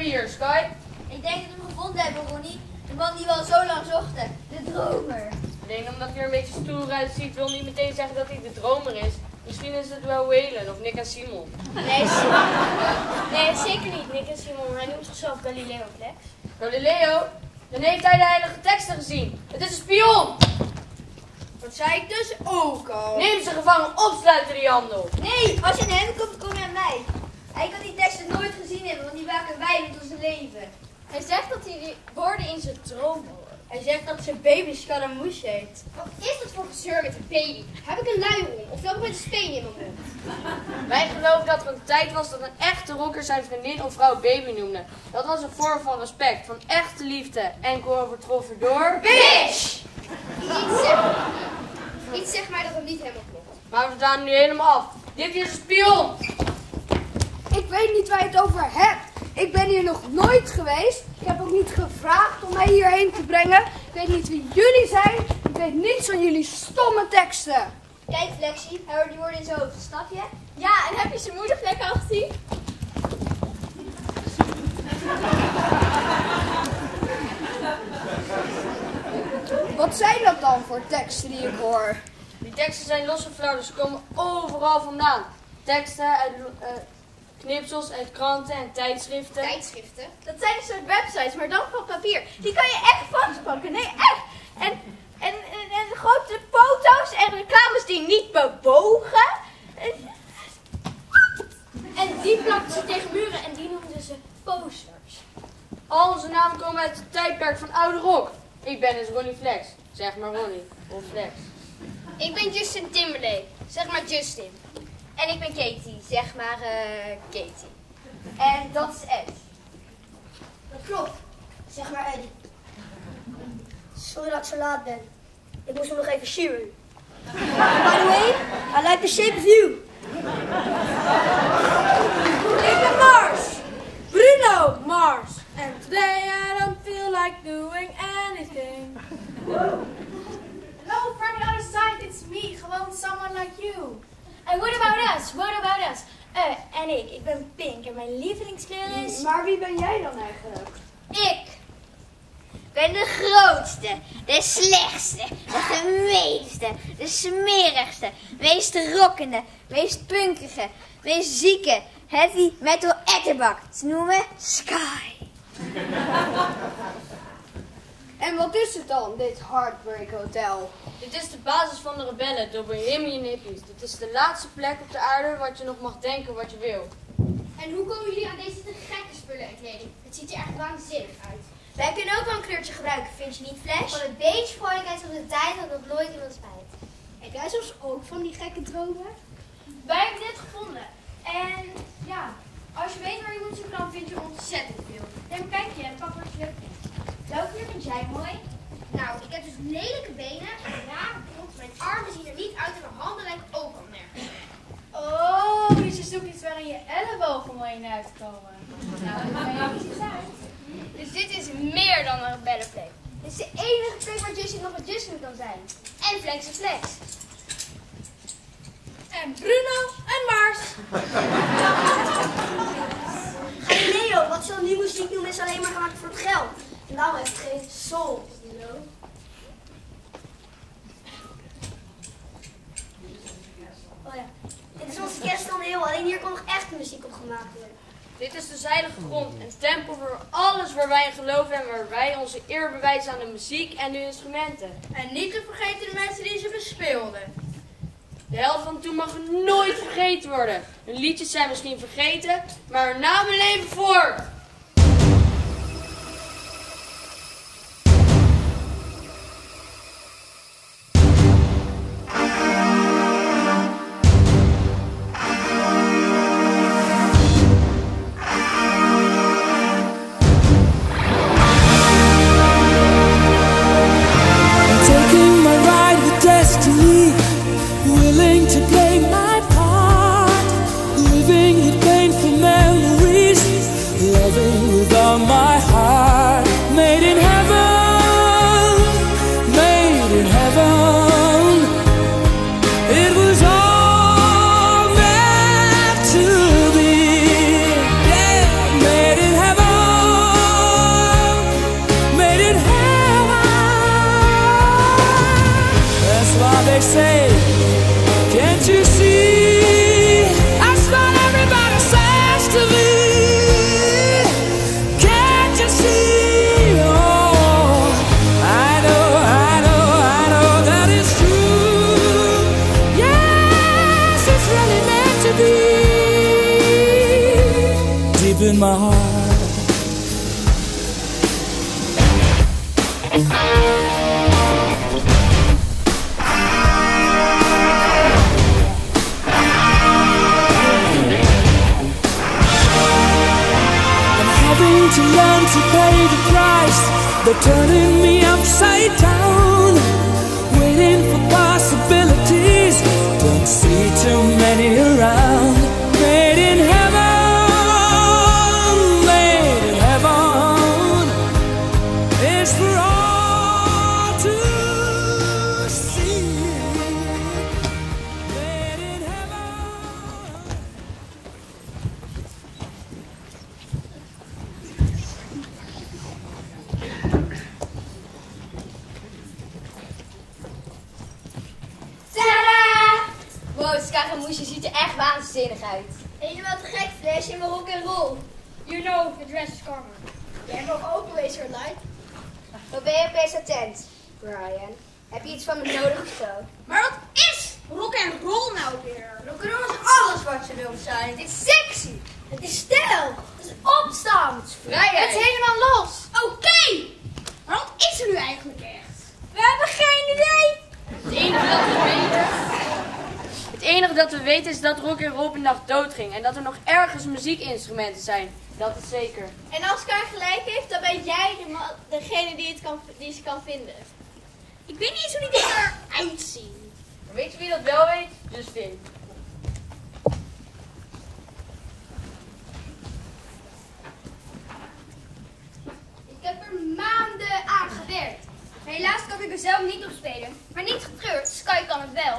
hier, Sky? Ik denk dat we hem gevonden hebben, Ronnie. De man die we al zo lang zochten. De dromer. Alleen omdat hij er een beetje stoer uitziet, wil niet meteen zeggen dat hij de dromer is. Misschien is het wel Waylon of Nick en Simon. Nee, zeker niet. Nick en Simon, hij noemt zichzelf Galileo Flex. Galileo? Dan heeft hij de heilige teksten gezien. Het is een spion! Dat zei ik dus ook al. Neem ze gevangen, opsluiten die handel. Nee, als je aan hem komt, kom je aan mij. Hij kan die teksten nooit gezien hebben, want die maken wij met ons leven. Hij zegt dat hij die woorden in zijn droom hoort. Hij zegt dat zijn baby Scaramouche heet. Wat is dat voor gezeur met een baby? Heb ik een luier om? Of loop ik met een speen in mijn mond? Wij geloven dat er een tijd was dat een echte rocker zijn vriendin of vrouw baby noemde. Dat was een vorm van respect, van echte liefde. Enkel overtroffen door... Bitch! Iets zegt mij dat het niet helemaal klopt. Maar we staan nu helemaal af. Dit is een spion! Ik weet niet waar je het over hebt. Ik ben hier nog nooit geweest. Ik heb ook niet gevraagd om mij hierheen te brengen. Ik weet niet wie jullie zijn. Ik weet niets van jullie stomme teksten. Kijk, Flexie, hij hoort die woorden in zijn hoofd, snap je? Ja, en heb je zijn moedervlek al gezien? Wat zijn dat dan voor teksten die ik hoor? Die teksten zijn los en flauw, dus ze komen overal vandaan. Teksten uit knipsels uit kranten en tijdschriften. Tijdschriften? Dat zijn een soort websites, maar dan van papier. Die kan je echt vastpakken. Nee, echt. En grote foto's en reclames die niet bewogen. En die plakten ze tegen muren en die noemden ze posters. Al onze namen komen uit het tijdperk van oude rock. Ik ben dus Ronnie Flex. Zeg maar Ronnie of Flex. Ik ben Justin Timberlake. Zeg maar Justin. En ik ben Katie, zeg maar Katie. En dat is Ed. Dat klopt, zeg maar Eddie. Sorry dat ik zo laat ben. Ik moest hem nog even shearen. By the way, I like the shape of you. Ik ben Mars. Bruno Mars. And today I don't feel like doing anything. Hello from the other side, it's me, gewoon someone like you. And what about us? What about us? En ik ben Pink en mijn lievelingskleur is... Maar wie ben jij dan eigenlijk? Ik ben de grootste, de slechtste, de gemeenste, de smerigste, meest rockende, meest punkige, meest zieke, heavy metal etterbak. Ze noemen Sky. En wat is het dan, dit Heartbreak Hotel? Dit is de basis van de rebellen, door Bohemian Hippies. Dit is de laatste plek op de aarde wat je nog mag denken wat je wil. En hoe komen jullie aan deze te gekke spullen en kleding? Het ziet er echt waanzinnig uit. Wij kunnen ook wel een kleurtje gebruiken, vind je niet, Flash? Van het beetje vrolijkheid op de tijd dat nog nooit iemand spijt. Heb jij soms ook van die gekke dromen? Wij hebben dit gevonden. En ja, als je weet waar je moet zoeken, dan vind je ontzettend veel. Neem een kijkje en pak wat je leuk vindt. Welke kleur vind jij mooi? Nou, ik heb dus lelijke benen, een rare kont. Mijn armen zien er niet uit en mijn handen lijken ook al nergens. Oh, dus je zoekt iets waarin je ellebogen mooi in uitkomen. Nou, dat ben je niet uit. Dus dit is meer dan een rebellenplek. Dit is de enige plek waar Justin nog een Justin kan zijn. En Flex is Flex. En Bruno en Mars. Galileo, wat zo'n nieuwe muziek noemen is alleen maar gemaakt voor het geld. Nou heeft het geen soul. Oh ja, dit is onze kerstonderdeel. Alleen hier kon nog echte muziek op gemaakt worden. Dit is dus heilige grond, een tempel voor alles waar wij in geloven en waar wij onze eer bewijzen aan de muziek en de instrumenten. En niet te vergeten de mensen die ze bespeelden. De held van toen mag nooit vergeten worden. Hun liedjes zijn misschien vergeten, maar hun namen leven voort. deep in my heart. I'm having to learn to pay the price. They're turning me upside down, waiting for possibilities. Don't see too many around. Made in heaven, made in heaven. It's for all to see. Made in heaven. Wow, Scaramouche ziet er echt waanzinnig uit. Helemaal te gek, Flash, in mijn rock and roll. You know, the dress is karma. Jij hebt ook alweer light. Wat ben je opeens attent, Brian? Heb je iets van me nodig of zo? Maar wat is rock and roll nou weer? Rock and roll is alles wat je wilt zijn. Het is sexy. Het is stijl. Het is opstand. Het is vrijheid. Het is helemaal los. Oké. Maar wat is er nu eigenlijk echt? We hebben geen idee. Het enige dat we weten is dat rock and roll op een dag doodging en dat er nog ergens muziekinstrumenten zijn. Dat is zeker. En als Scar gelijk heeft, dan ben jij degene die ze kan vinden. Ik weet niet eens hoe die dingen eruit zien. Maar weet je wie dat wel weet? Justin. Ik heb er maanden aan gewerkt. Helaas kan ik er zelf niet op spelen. Maar niet getreurd, Sky kan het wel.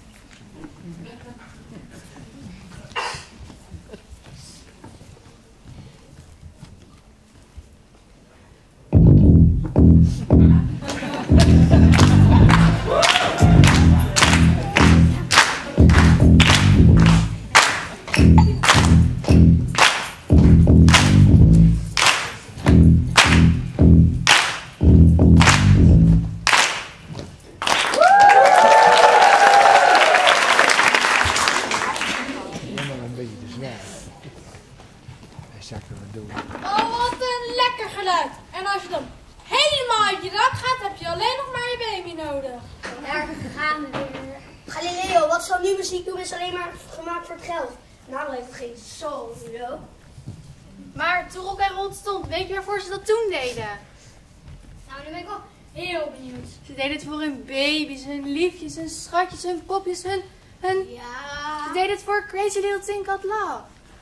Oh, wat een lekker geluid. En als je dan helemaal uit je dak gaat, heb je alleen nog maar je baby nodig. Daar gaan we weer. Galileo, wat zal nu muziek doen is alleen maar gemaakt voor het geld. Nou heeft het geen solo. Maar toen rock en roll stond, weet je waarvoor ze dat toen deden? Nou, nu ben ik wel heel benieuwd. Ze deden het voor hun baby's, hun liefjes, hun schatjes, hun popjes, hun... Ja. Ze deden het voor Crazy Little Thing Called Love.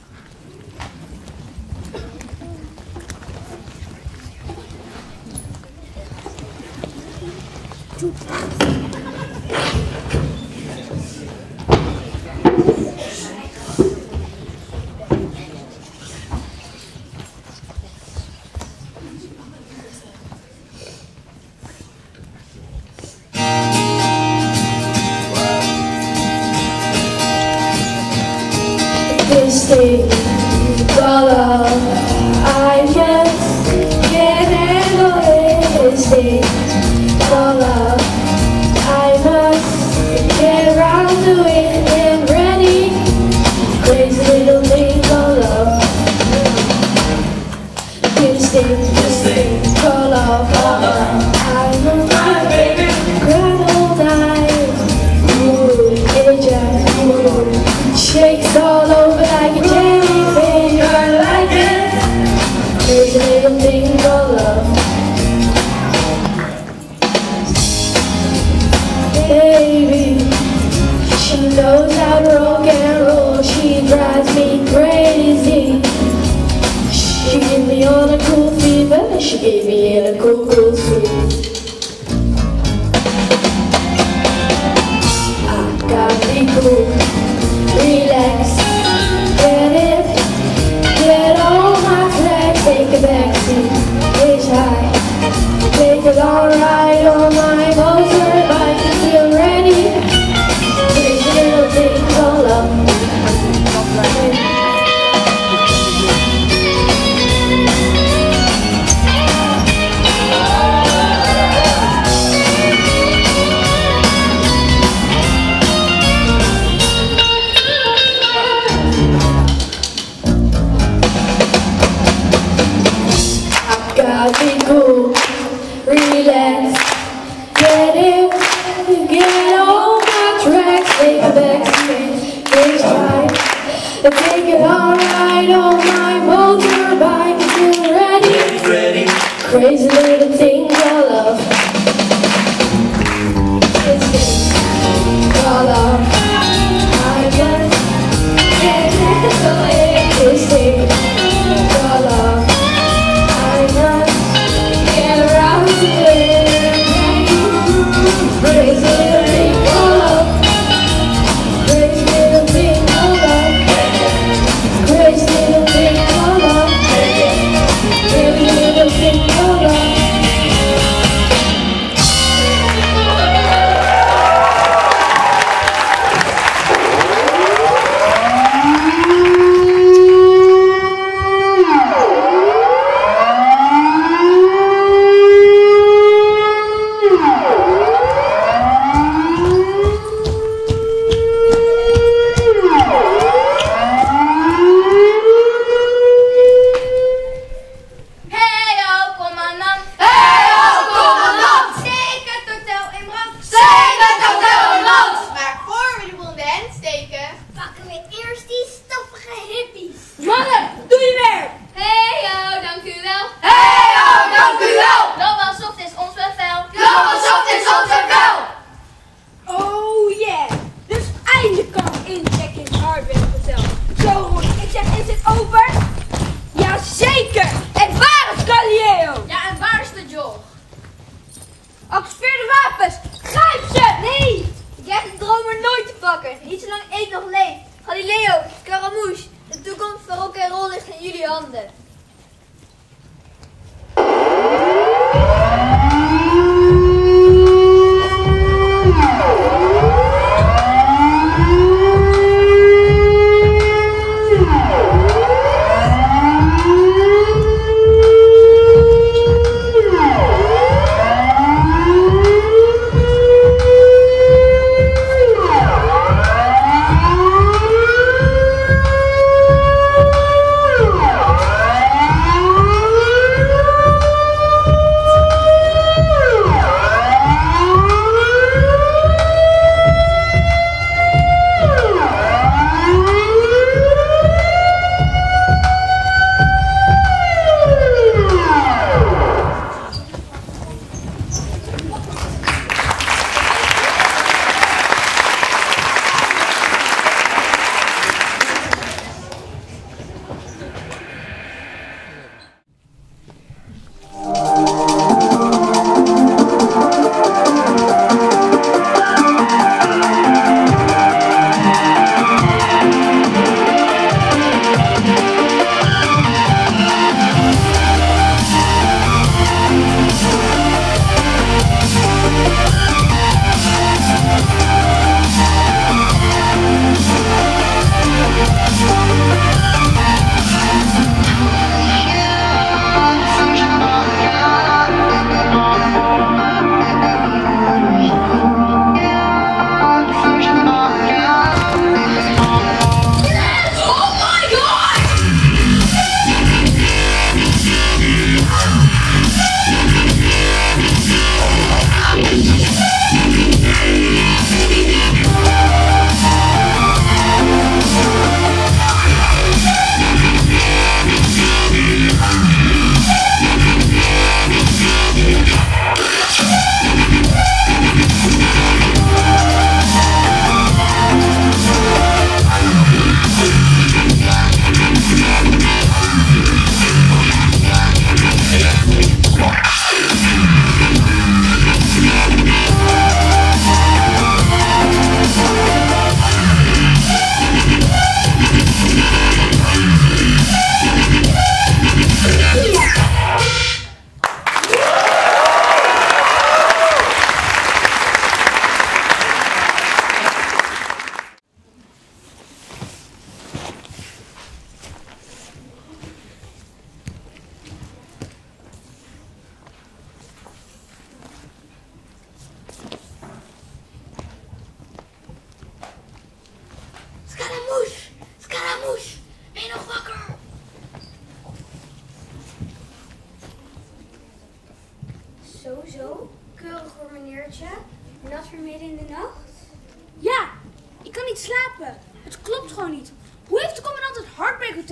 This thing called love, I just can't handle it. This thing called love, I must get around to it and ready. Crazy little thing called love. This thing called love, I must grab all night. Ooh, it just shakes all over like a jellyfish. I like it. There's a little thing called love. Baby, she knows how to rock and roll. She drives me crazy. She gave me on a cool fever. She gave me in a cool sleep. I gotta be cool. Relax, get it, get on my track, take a backseat, reach high, take a long ride on my motorbike until ready, there's a little thing called love. I'll ride on my motorbike. You ready? Crazy little thing I love. I love. I just can't wait to see. I love. I must get around to it. Crazy little thing I love. Crazy little thing I love. Crazy little thing I love. Crazy little thing I love. Activeer de wapens! Grijp ze! Nee! Ik heb de dromer nooit te pakken. Niet zolang ik nog leef. Galileo, Scaramouche, de toekomst van rock en roll ligt in jullie handen.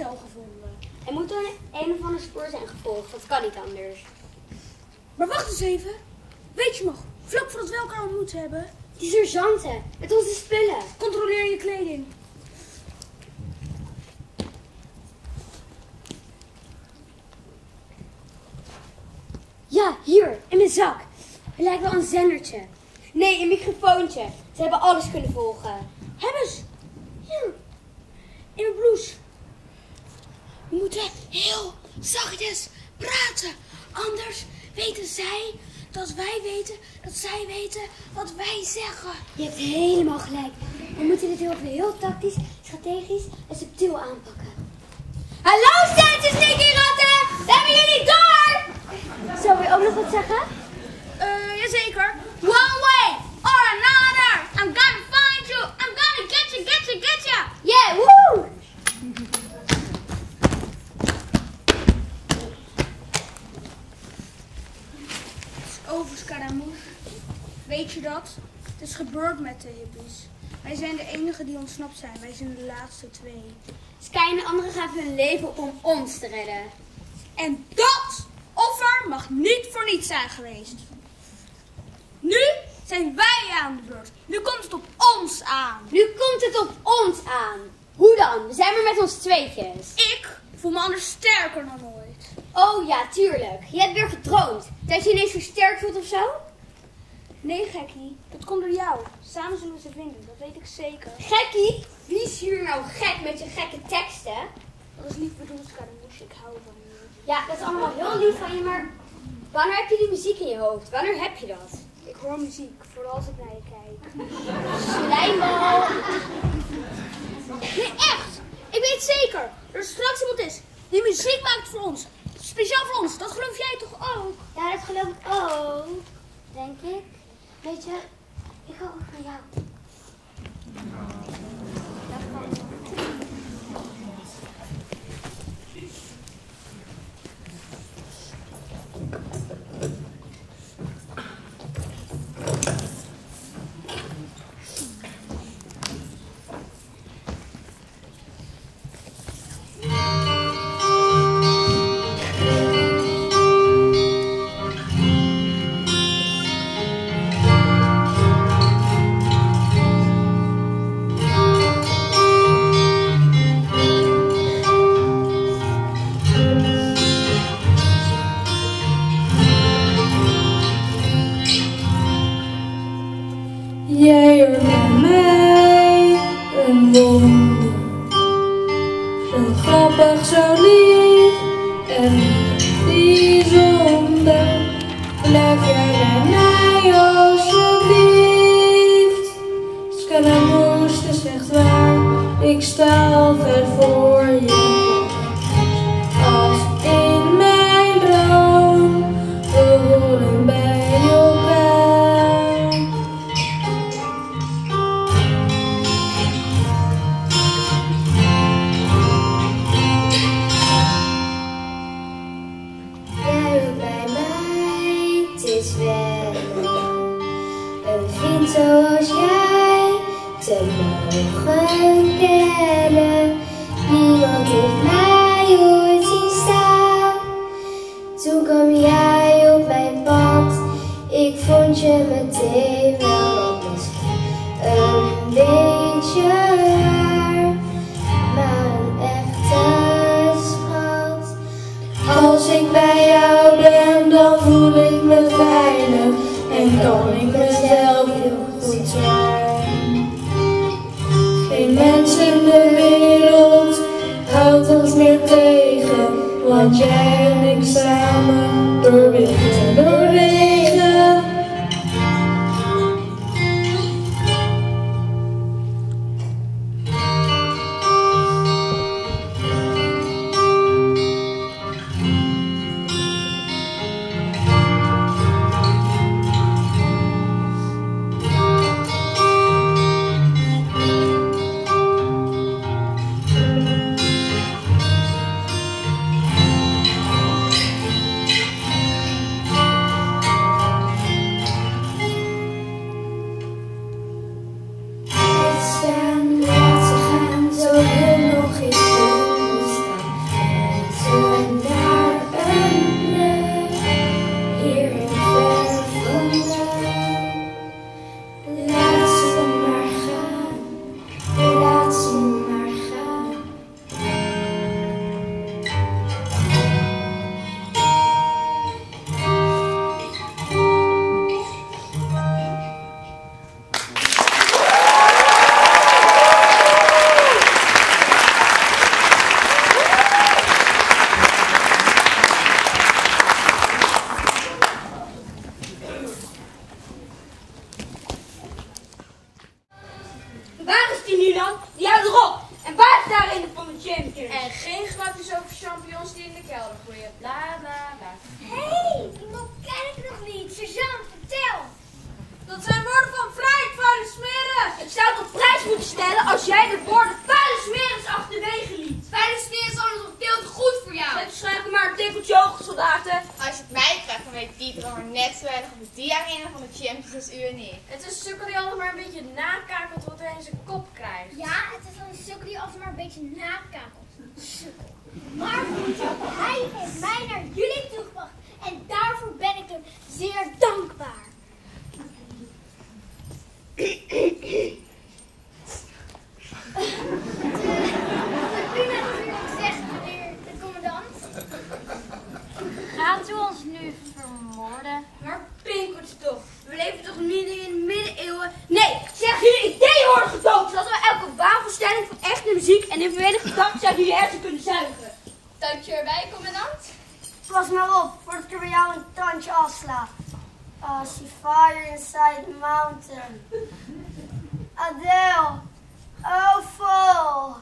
cel gevonden. Er moet dan een of ander spoor zijn gevolgd. Dat kan niet anders. Maar wacht eens even. Weet je nog, vlak voordat we elkaar ontmoet hebben... Die sergeanten, met onze spullen. Controleer je kleding. Ja, hier, in mijn zak. Het lijkt wel een zendertje. Nee, een microfoontje. Ze hebben alles kunnen volgen. Hebben ze? Hier, in mijn blouse. We moeten heel zachtjes praten. Anders weten zij dat wij weten dat zij weten wat wij zeggen. Je hebt helemaal gelijk. We moeten dit heel tactisch, strategisch en subtiel aanpakken. Hallo, Stijntjes, Nicky-ratten! We hebben jullie door! Zou je ook nog wat zeggen? Jazeker. One way or another. I'm gonna find you. I'm gonna get you, get you, get you. Yeah, woe! Over Scaramouche. Weet je dat? Het is gebeurd met de hippies. Wij zijn de enigen die ontsnapt zijn. Wij zijn de laatste 2. Sky en de anderen gaven hun leven om ons te redden. En dat offer mag niet voor niets zijn geweest. Nu zijn wij aan de beurt. Nu komt het op ons aan. Nu komt het op ons aan. Hoe dan? We zijn maar met ons tweetjes. Ik voel me anders sterker dan ooit. Oh ja, tuurlijk. Je hebt weer gedroomd. Dat je ineens versterkt voelt of zo? Nee, gekkie. Dat komt door jou. Samen zullen we ze vinden. Dat weet ik zeker. Gekkie? Wie is hier nou gek met je gekke teksten? Dat is lief bedoeld, Scaramouche. Ik hou van je. Ja, dat is allemaal heel lief van je, maar wanneer heb je die muziek in je hoofd? Wanneer heb je dat? Ik hoor muziek, vooral als ik naar je kijk. Slijmbal. Nee, echt! Ik weet zeker dat er straks iemand is die muziek maakt voor ons. Speciaal voor ons, dat geloof jij toch ook? Ja, dat geloof ik ook. Denk ik. Weet je, ik hou ook van jou. Jij wordt bij mij een wonder, zo grappig, zo lief en bijzonder. Blijf jij bij mij alsjeblieft. Scaramouche, het is echt waar, ik sta altijd voor je. Als in mijn droom, we horen bij elkaar. Zoals jij te mogen kennen. Niemand heeft mij ooit zien staan. Toen kwam jij op mijn pad. Ik vond je meteen wel misschien een beetje raar, maar een echte schat. Als ik bij jou ben, dan voel ik me veilig en kan ik mezelf heel goed zijn. Geen mens in de wereld houdt ons meer tegen, want jij en ik samen door wind en door regen. En geen grapjes over champignons die in de kelder groeien. Bla bla bla. Hé, iemand ken ik nog niet. Sergeant, vertel. Dat zijn woorden van vrijheid, vuile smerig. Ik zou het op prijs moeten stellen als jij de woorden vuile smeris achterwege liet. Vuile smeris is anders nog veel te goed voor jou. Zet waarschijnlijk maar een tikkeltje hoger, soldaten. Als je het mij vraagt, dan weet die dromer net zo weinig op de die-arena van de Champions als u en ik. Het is een sukkel die altijd maar een beetje nakakelt wat hij in zijn kop krijgt. Ja, het is een sukkel die altijd maar een beetje nakakelt. Sukkel. Maar goed, hij heeft mij naar jullie toegebracht. En daarvoor ben ik hem zeer dankbaar. Wat u natuurlijk zegt, meneer de commandant. Gaat u ons nu vermoorden? Maar pinkeltje toch. We leven toch niet in de middeleeuwen? Nee, zeg jullie ideeën worden gedood. Zodat we elke waanvoorstelling van echte muziek en individuele gedachten uit jullie hersen kunnen zuigen. Tandje erbij, commandant. Pas maar op, voordat ik er bij jou een tandje afsla. I see fire inside the mountain. Adele, oh fall.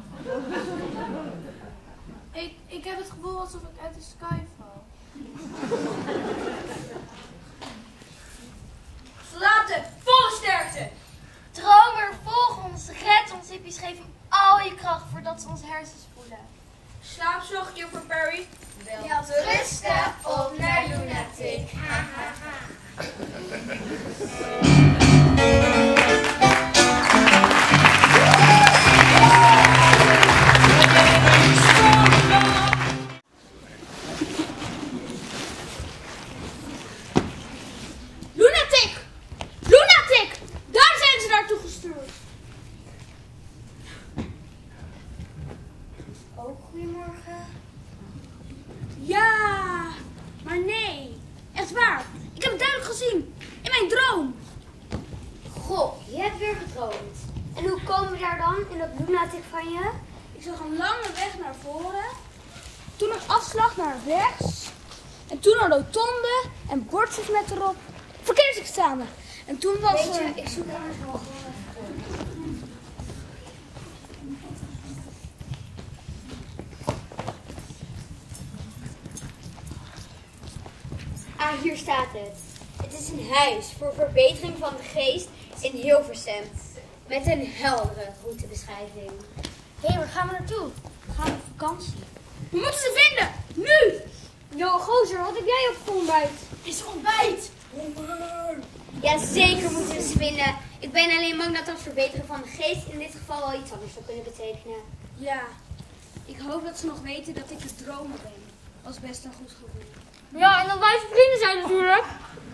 Ik heb het gevoel alsof ik uit de sky val. Soldaten, volle sterkte. Dromer, volg ons, red ons, hippies, geef hem al je kracht voordat ze ons hersens spoelen. Slaapzorg, juffrouw Perry. Wel te rusten, op naar Lunatic. Lunatic! Lunatic! Daar zijn ze naartoe gestuurd. Oh, goedemorgen. Ja, maar nee. Echt waar. Ik heb het duidelijk gezien. In mijn droom. Goh, je hebt weer gedroomd. En hoe komen we daar dan, in dat lunatic van je? Ik zag een lange weg naar voren. Toen een afslag naar rechts. En toen een rotonde en bordjes met erop verkeersexamen. En toen was Weet je, er... ik zoek anders wel gewoon even. Ah, hier staat het. Het is een huis voor verbetering van de geest in Hilversum. Met een heldere routebeschrijving. Hé, waar gaan we naartoe? We gaan op vakantie. We moeten ze vinden. Nu. Yo, gozer, wat heb jij op voor ontbijt? Is ontbijt. Ja, zeker moeten we ze vinden. Ik ben alleen bang dat verbeteren van de geest in dit geval wel iets anders zou kunnen betekenen. Ja. Ik hoop dat ze nog weten dat ik de dromer ben. Dat is best een goed gevoel. Ja, en dat wij vrienden zijn natuurlijk.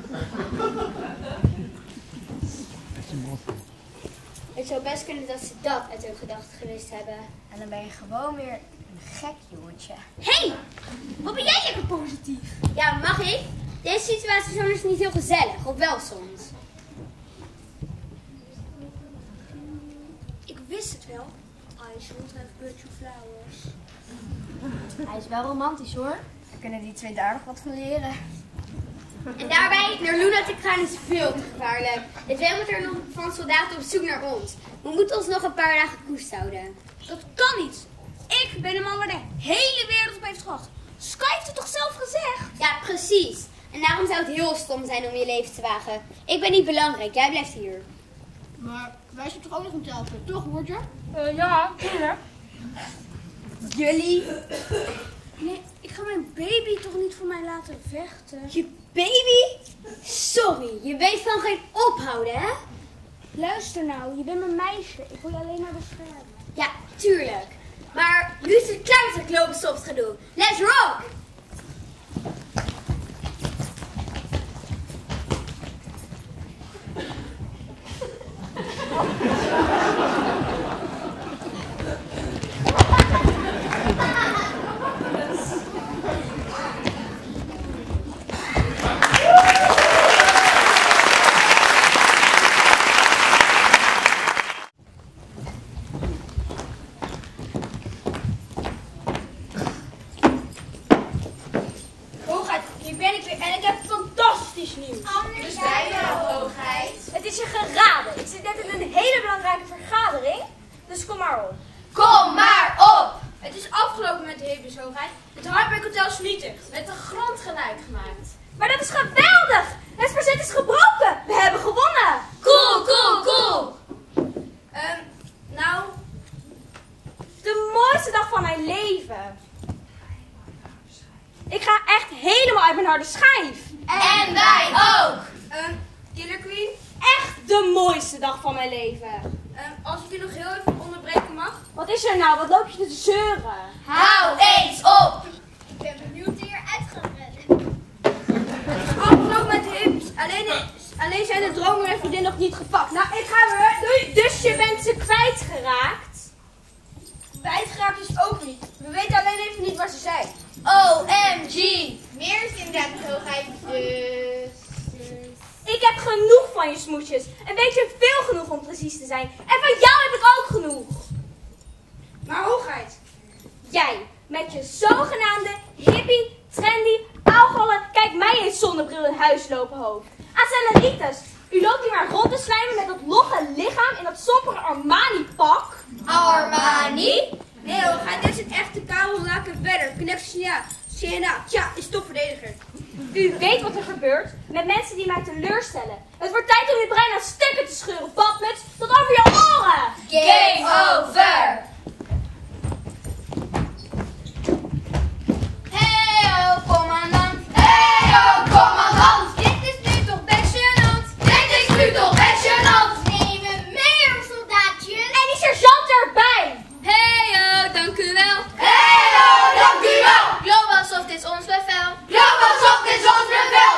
Het zou best kunnen dat ze dat uit hun gedachten gewist hebben. En dan ben je gewoon weer een gek jongetje. Hé, wat ben jij lekker positief? Ja, mag ik? Deze situatie is anders niet heel gezellig, of wel soms? Ik wist het wel. I should have brought you flowers. Hij is wel romantisch hoor. We kunnen die twee daar nog wat van leren. En daarbij, naar Lunatic gaan is veel te gevaarlijk. De twee moeten er nog van soldaten op zoek naar ons. We moeten ons nog een paar dagen koest houden. Dat kan niet. Ik ben de man waar de hele wereld op heeft gewacht. Sky heeft het toch zelf gezegd? Ja, precies. En daarom zou het heel stom zijn om je leven te wagen. Ik ben niet belangrijk, jij blijft hier. Maar wij zijn toch ook nog een telken, toch Roger? Ja, tuurlijk. Jullie? Nee, ik ga mijn baby toch niet voor mij laten vechten. Je baby? Sorry, je weet van geen ophouden, hè? Luister nou, je bent mijn meisje. Ik wil je alleen maar beschermen. Ja, tuurlijk. Maar nu is het klaar met het Globesoft gedoe. Let's rock! met de Hebus hoogheid. Het Hardback Hotel is vernietigd. Met de grond gelijk gemaakt. Maar dat is geweldig! Het verzet is gebroken! We hebben gewonnen! Cool, cool, cool! Nou, de mooiste dag van mijn leven. Ik ga echt helemaal uit mijn harde schijf. En wij ook! Killer Queen? Echt de mooiste dag van mijn leven. Als ik u nog heel even onderbreken mag. Wat is er nou? Wat loop je te zeuren? Hou eens op! Ik ben benieuwd wie eruit gaat redden. Afgelopen met de hips. Alleen zijn de dromer en vriendin nog niet gepakt. Nou, ik ga weer. Doei. Dus je bent ze kwijtgeraakt? Kwijtgeraakt is ook niet. We weten alleen even niet waar ze zijn. OMG! Meer is inderdaad de hoogheid, dus... Ik heb genoeg van je smoesjes. Een beetje veel genoeg om precies te zijn. En van jou heb ik ook genoeg. Maar hoogheid. Jij, met je zogenaamde hippie, trendy, aalgallen, kijk mij eens zonnebril in huis lopen hoofd. Aceleritas, u loopt hier maar rond te slijmen met dat logge lichaam in dat sompere Armani-pak. Armani? Nee hoogheid, dit is een echte Karel Lakenverder. Connectie CNA, tja, is topverdediger. U weet wat er gebeurt met mensen die mij teleurstellen. Het wordt tijd om je brein aan stukken te scheuren, badmuts, tot over je oren. Game over! Hey-oh, commandant! Hey-oh, commandant! Dit is nu toch best gênant? Dit is nu toch best gênant? Neem me mee, soldaatjes! En die sergeant erbij! Hey-oh, dank u wel! Hey-oh, dank u wel! Global Soft is ons bevel! Global Soft is ons bevel!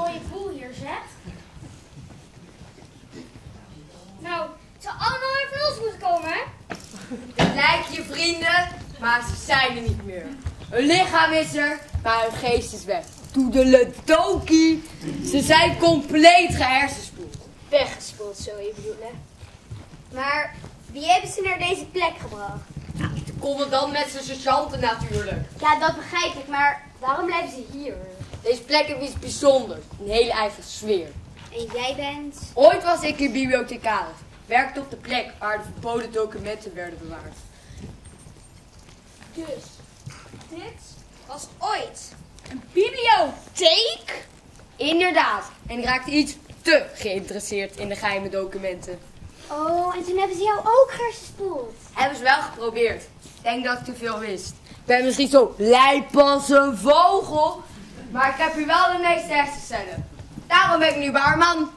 mooie boel hier, zeg. Nou, het zou allemaal weer van ons moeten komen, hè? Het lijkt je vrienden, maar ze zijn er niet meer. Hun lichaam is er, maar hun geest is weg. Toedeledokie. Ze zijn compleet gehersenspoeld. Weggespoeld, zo je bedoelen. Maar wie hebben ze naar deze plek gebracht? De commandant met zijn sergeanten natuurlijk. Ja, dat begrijp ik, maar waarom blijven ze hier? Deze plek heeft iets bijzonders. Een hele eigen sfeer. En jij bent? Ooit was ik een bibliothecaris. Werkte op de plek waar de verboden documenten werden bewaard. Dus, dit was ooit een bibliotheek? Inderdaad. En ik raakte iets te geïnteresseerd in de geheime documenten. Oh, en toen hebben ze jou ook gehersenspoeld. Hebben ze wel geprobeerd. Ik denk dat ik te veel wist. Ik ben misschien zo lijp als een vogel. Maar ik heb hier wel de meeste hersencellen. Daarom ben ik nu baarman.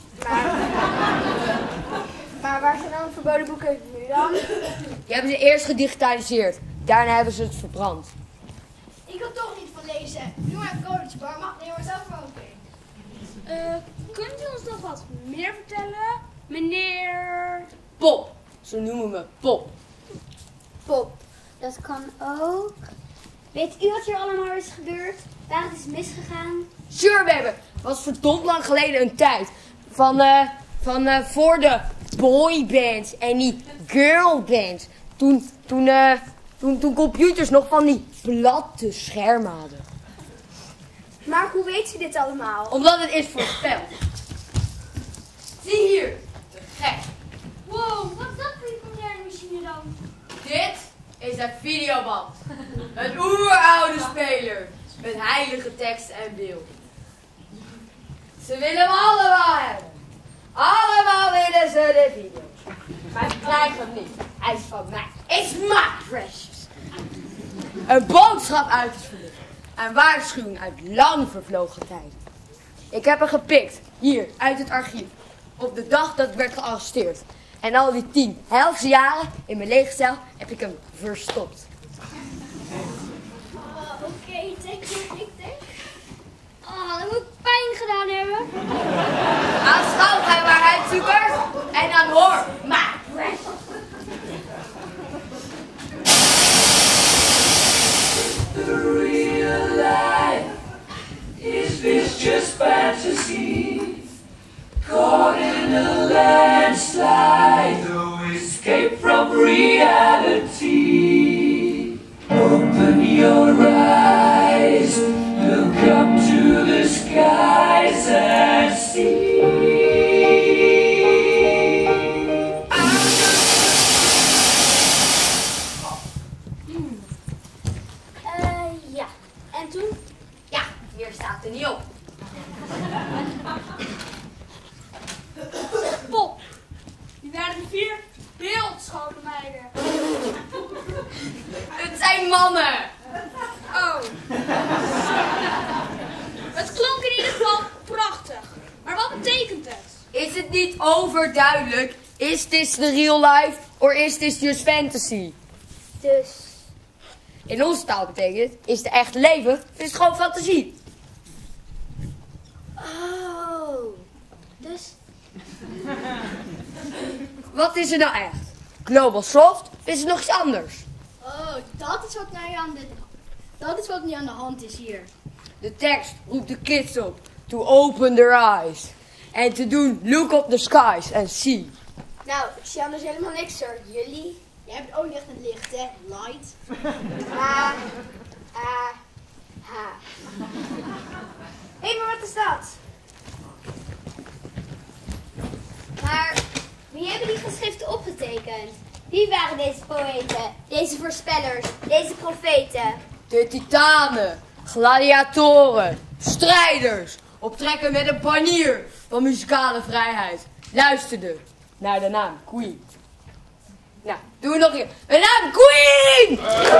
Maar waar zijn dan de verboden boeken nu dan? Die hebben ze eerst gedigitaliseerd. Daarna hebben ze het verbrand. Ik kan toch niet van lezen. Doe maar een codeje, bar. Mag neem maar zelf maar ook in. Kunt u ons nog wat meer vertellen, meneer? Pop. Zo noemen we Pop. Pop, dat kan ook. Weet u wat hier allemaal is gebeurd? Waar het is misgegaan? Sure, baby. Het was verdomd lang geleden een tijd. Van voor de boybands en die girlbands. Toen computers nog van die platte schermen hadden. Maar hoe weet u dit allemaal? Omdat het is voorspeld. Zie hier. Te gek. Wow, wat is dat voor een moderne machine dan? Dit is een videoband. Een oeroude speler. Met heilige tekst en beeld. Ze willen hem allemaal hebben. Allemaal willen ze de video. Maar ze krijgen hem niet. Hij is van mij. It's my precious. Een boodschap uit het verleden. Een waarschuwing uit lang vervlogen tijd. Ik heb hem gepikt. Hier, uit het archief. Op de dag dat ik werd gearresteerd. En al die 10 helse jaren in mijn lege cel heb ik hem verstopt. Oké, denk ik denk. Oh, dat moet pijn gedaan hebben. Aanschouw gij maar uitzoekers. En dan hoor maar. The real life, is this just fantasy? Caught in a landslide, no escape from reality. Open your eyes, look up to the skies and see. Ja. En toen? Ja, hier staat er niet op. Pop. Die werden 4 beeldschone meiden. Het zijn mannen. Oh. Het klonk in ieder geval prachtig. Maar wat betekent het? Is het niet overduidelijk? Is this the real life or is this just fantasy? Dus. In onze taal betekent het, is het echte leven, of is het gewoon fantasie? Oh. Dus. Wat is er nou echt? Global soft, of is het nog iets anders? Oh, dat is wat nu aan de hand is hier. De tekst roept de kids op to open their eyes. En te doen look up the skies and see. Nou, ik zie anders helemaal niks hoor. Jullie? Jij hebt ook echt een licht, hè? Light. Hé, maar wat is dat? Maar wie hebben die geschriften opgetekend? Wie waren deze poëten, deze voorspellers, deze profeten? De titanen, gladiatoren, strijders, optrekken met een banier van muzikale vrijheid. Luisterden naar de naam Queen. Nou, doen we nog een keer. De naam Queen!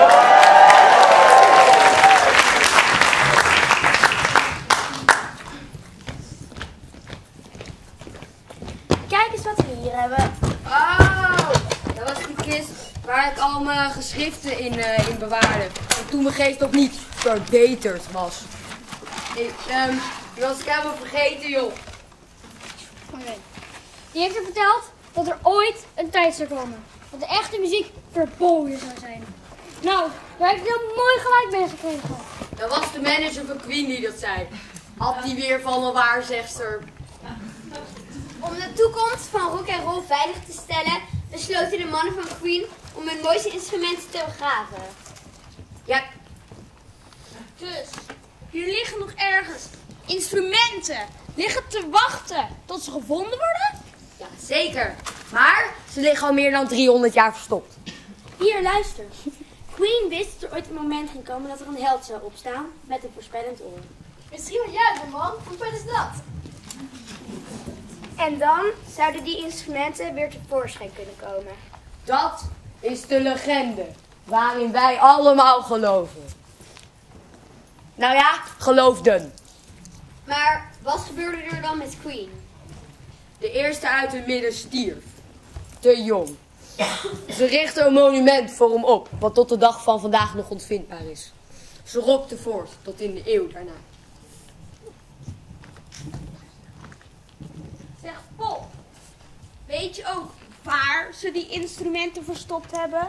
Kijk eens wat we hier hebben. Oh, dat was die kist waar ik al mijn geschriften in bewaarde. En toen mijn geest nog niet verbeterd was. Die was ik helemaal vergeten, joh. Die heeft er verteld dat er ooit een tijd zou komen dat de echte muziek verboden zou zijn. Nou, daar heb ik heel mooi gelijk mee gekregen. Dat was de manager van Queen die dat zei. Had die weer van een waarzegster. Om de toekomst van rock en roll veilig te stellen, besloten de mannen van Queen om hun mooiste instrumenten te begraven. Ja. Dus, hier liggen nog ergens instrumenten. Liggen te wachten tot ze gevonden worden? Ja, zeker. Maar ze liggen al meer dan 300 jaar verstopt. Hier, luister. Queen wist dat er ooit een moment ging komen dat er een held zou opstaan met een voorspellend oor. Misschien wel jij, man. Hoe vet is dat? En dan zouden die instrumenten weer tevoorschijn kunnen komen. Dat is de legende waarin wij allemaal geloven. Nou ja, geloofden. Maar wat gebeurde er dan met Queen? De eerste uit hun midden stierf. Te jong. Ze richtten een monument voor hem op, wat tot de dag van vandaag nog ontvindbaar is. Ze rokte voort tot in de eeuw daarna. Zeg, Pop, weet je ook waar ze die instrumenten verstopt hebben?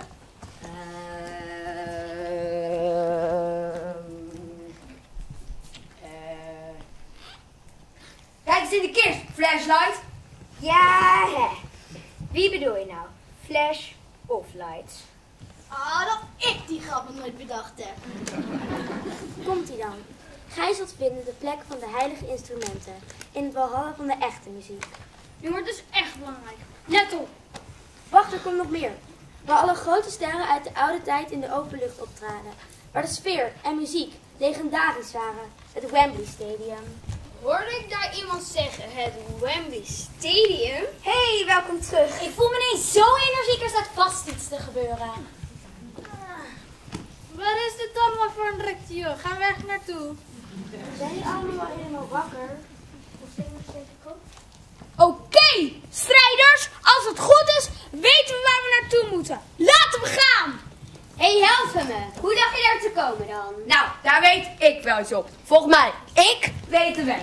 Kijk eens in de kist, flashlight. Ja, hè. Wie bedoel je nou? Flash of lights? Ah, dat ik die grap nog nooit bedacht heb. Komt-ie dan. Gij zult vinden de plek van de heilige instrumenten in het walhalla van de echte muziek. Nu wordt dus echt belangrijk. Let op. Wacht, er komt nog meer. Waar alle grote sterren uit de oude tijd in de open lucht optraden. Waar de sfeer en muziek legendarisch waren. Het Wembley Stadium. Hoorde ik daar iemand zeggen, het Wembley Stadium? Hey, welkom terug. Ik voel me ineens zo energiek, er staat vast iets te gebeuren. Wat is dit allemaal voor een drukte, joh? Gaan we echt naartoe? Zijn jullie allemaal helemaal wakker? Of zijn jullie nog steeds kop? Oké, strijders, als het goed is, weten we waar we naartoe moeten. Laten we gaan! Hey, help me. Hoe dacht je daar te komen dan? Nou, daar weet ik wel iets op. Volgens mij, ik weet de weg.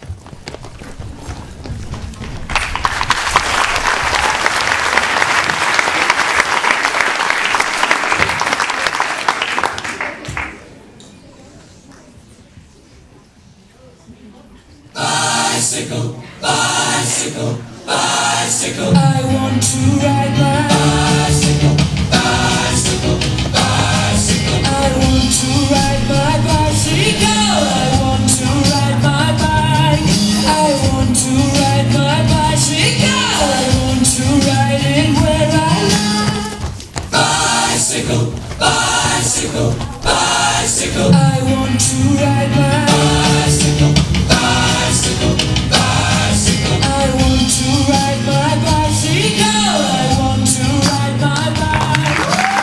Bicycle, bicycle, bicycle. I want to ride my bicycle, bicycle, bicycle. I want to ride my bicycle. I want to ride my bike. I want to ride my bicycle. I want to ride it where I like. Bicycle, bicycle, bicycle. I want to ride my bicycle, bicycle, bicycle. I want to ride my bicycle. I want to ride my bike.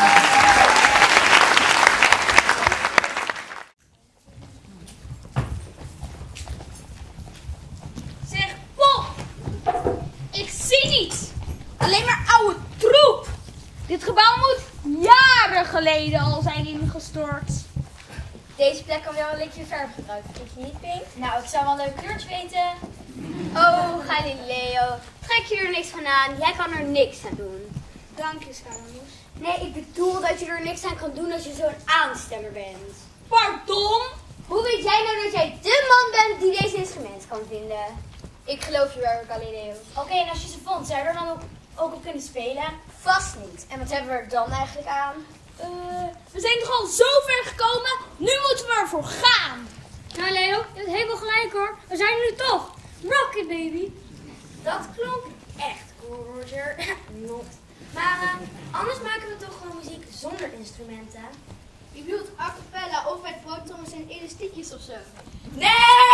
Zeg, Pop! Ik zie niets. Alleen maar oude troep. Dit gebouw moet jaren geleden al zijn ingestort. Deze plek kan wel een likje verf gebruiken. Vind je niet, Pink? Nou, ik zou wel een leuk kleurtje weten. Oh, Galileo. Trek je er niks van aan. Jij kan er niks aan doen. Dank je, Scaramoes. Nee, ik bedoel dat je er niks aan kan doen als je zo'n aanstemmer bent. Pardon? Hoe weet jij nou dat jij de man bent die deze instrument kan vinden? Ik geloof je wel, Galileo. Oké, en als je ze vond, zou je er dan ook op kunnen spelen? Vast niet. En wat hebben we er dan eigenlijk aan? We zijn toch al zo ver gekomen, nu moeten we ervoor gaan. Nou Leo, je hebt helemaal gelijk hoor. We zijn er nu toch. Rocket baby. Dat klonk echt cool, Roger. Not. Maar anders maken we toch gewoon muziek zonder instrumenten. Je bedoelt a cappella of met broodtrommels en elastiekjes of zo? Nee!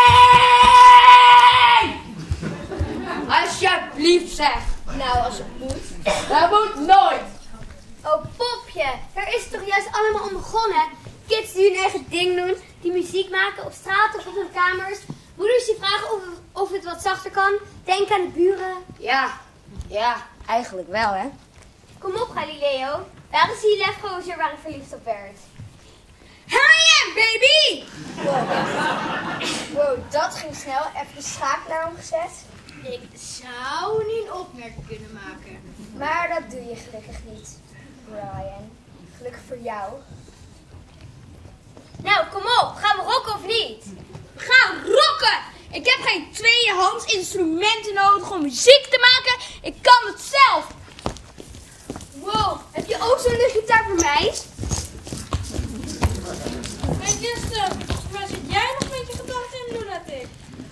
Alsjeblieft zeg. Nou, als het moet. Dat moet nooit. Oh, Popje. Daar is het toch juist allemaal om begonnen? Kids die hun eigen ding doen, die muziek maken op straat of op hun kamers. Moeders die vragen of het wat zachter kan. Denk aan de buren. Ja, eigenlijk wel hè. Kom op, Galileo. Waar is die lefgozer waar ik verliefd op werd? Hurry up, baby! Wow, dat ging snel. Even de schakelaar omgezet. Ik zou nu een opmerking kunnen maken. Maar dat doe je gelukkig niet, Brian. Gelukkig voor jou. Nou, kom op. Gaan we rocken of niet? We gaan rocken! Ik heb geen tweedehands instrumenten nodig om muziek te maken. Ik kan het zelf. Wow, heb je ook zo'n gitaar voor mij? Hey Justin, waar zit jij nog met je gedachten in, Lunatic?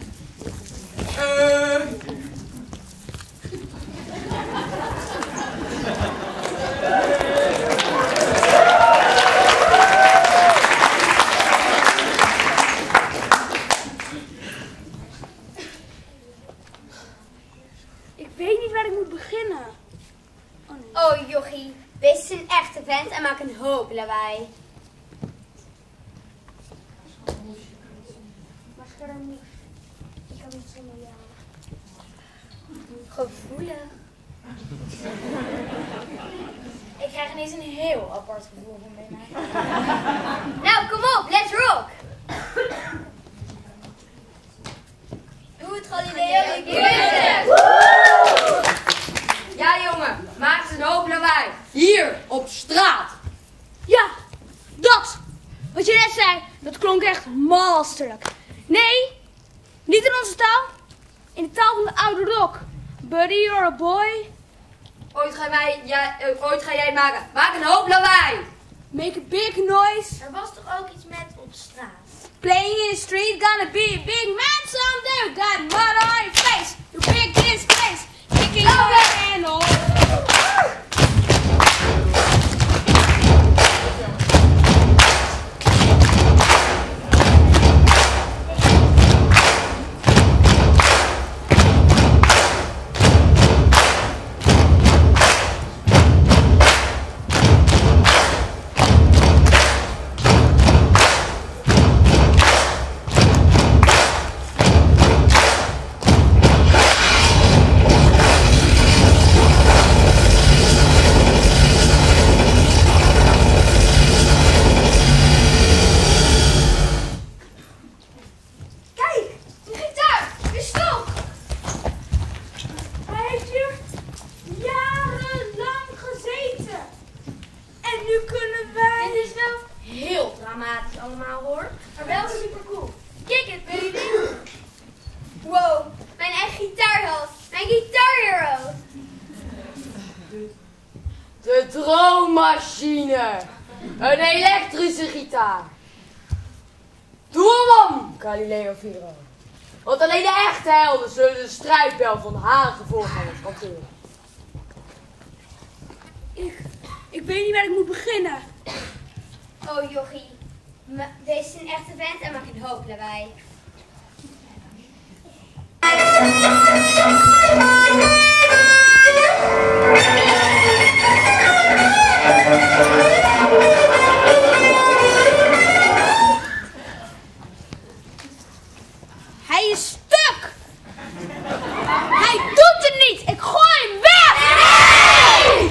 Ik weet niet waar ik moet beginnen. Oh, jochie. Wees een echte vent en maak een hoop lawaai. Maar Schermief, ik kan niet zonder jou. Gevoelig. Ik krijg ineens een heel apart gevoel van binnen. Nou, kom op. Let's rock. Doe het, Galileo. Ja jongen, maak eens een hoop lawaai. Hier, op straat. Ja, dat! Wat je net zei, dat klonk echt masterlijk. Nee, niet in onze taal. In de taal van de oude rock. Buddy, you're a boy. Ooit ga jij maken. Maak een hoop lawaai. Make a big noise. Er was toch ook iets met op straat? Playing in the street, gonna be a big man someday. You got mud on your face. You big disgrace. Kicking your hand off. De droommachine. Een elektrische gitaar. Doe hem om, Galileo Figaro. Want alleen de echte helden zullen de strijdbel van haangevolgangers hanteren. Ik weet niet waar ik moet beginnen. Oh, jochie. Wees een echte vent en maak een hoop lawaai. Hij is stuk! Hij doet het niet! Ik gooi hem weg! Nee!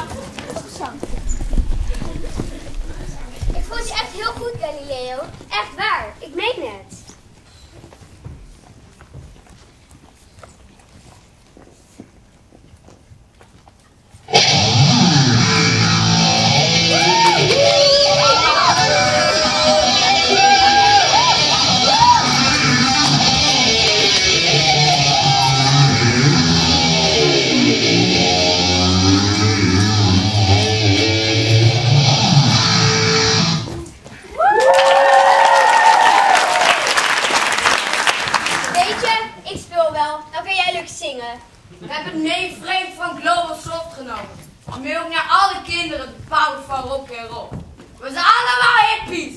Ik vond je echt heel goed, Galileo. Echt waar. Ik meen het. We hebben neef Freek van Global Soft genomen. Mail naar alle kinderen de power van rock en roll. We zijn allemaal hippies.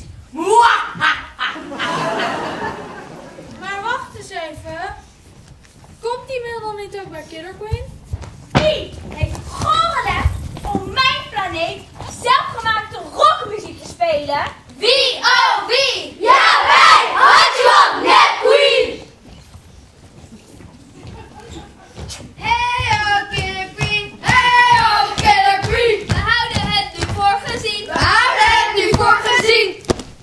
Maar wacht eens even. Komt die mail dan niet ook bij Killer Queen? Wie heeft goorgelegd om mijn planeet zelfgemaakte rockmuziek te spelen? Wie, oh wie? Ja, wij! Hotshot, net Queen! Hey, oh Killer Queen! Hey, oh Killer Queen! We houden het nu voor gezien! We houden het nu voor gezien!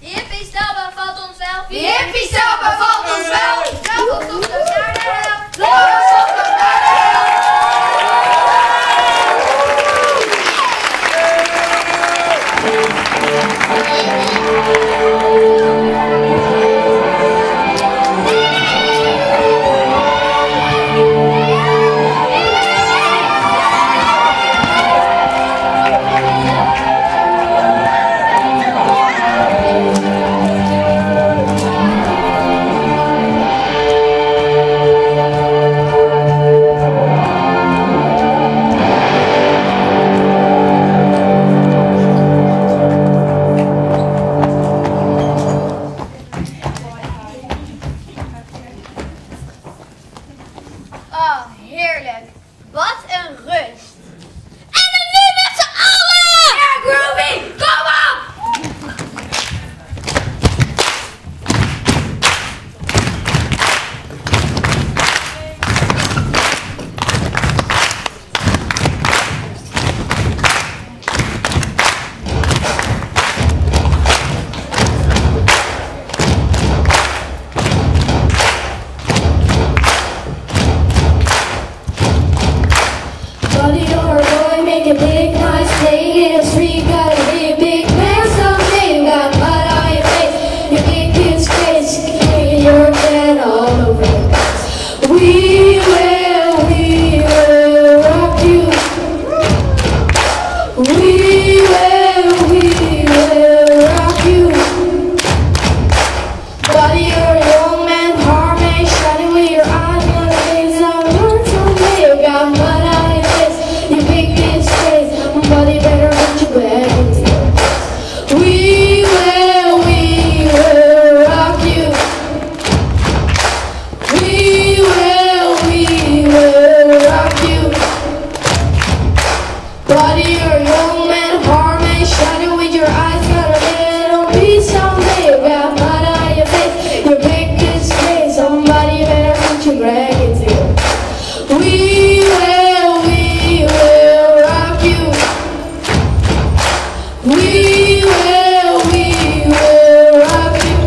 Oh, heerlijk. Wat een rust. En dan nu met z'n allen! Ja, Groovy, kom op! Buddy or boy, make a big noise, play in the street, gotta be a big man someday. You got mud on your face, your big kid's face, kicking your can all over the place. We will rock you. We will rock you. Buddy, you're a young man, heart made, shining with your eyes on the things I learned someday. You got mud on your face, you big bitch face. Buddy, better put your back into it. We will rock you. We will rock you. Buddy, you're a young man, heart made, shining with your eyes on a little beat someday. You got mud on your face, your big bitch face. Somebody better put your back into it. We will rock you. We will rock you.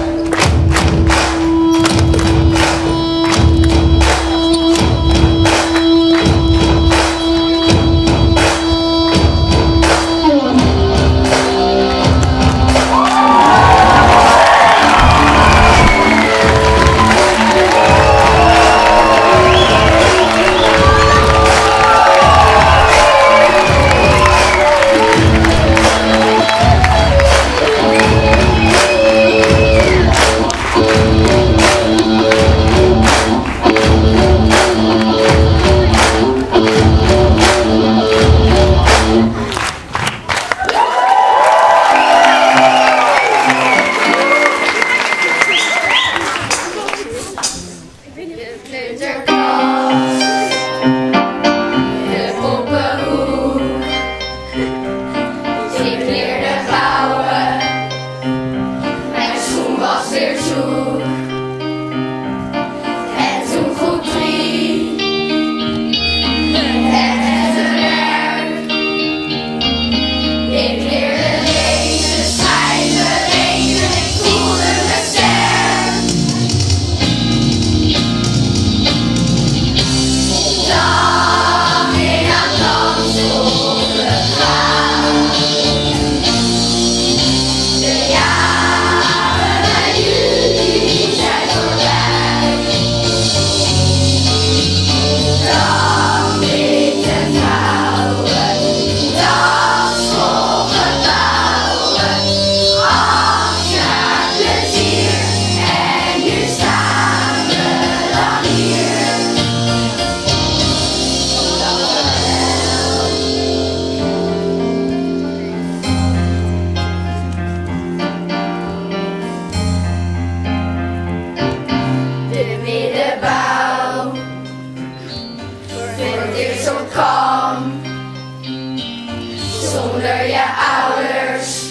Zonder je ouders,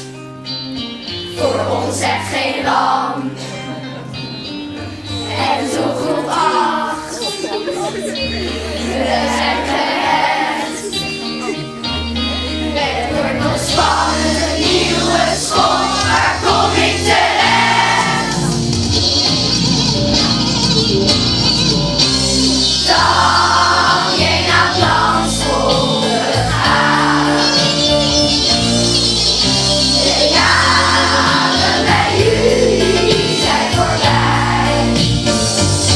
voor ons echt geen land. En zo groep 8, we zijn gered. Het wordt nog spannend, een nieuwe school, waar kom ik terecht? Dan je naar Plantschool gegaan. De jaren bij jullie zijn voorbij.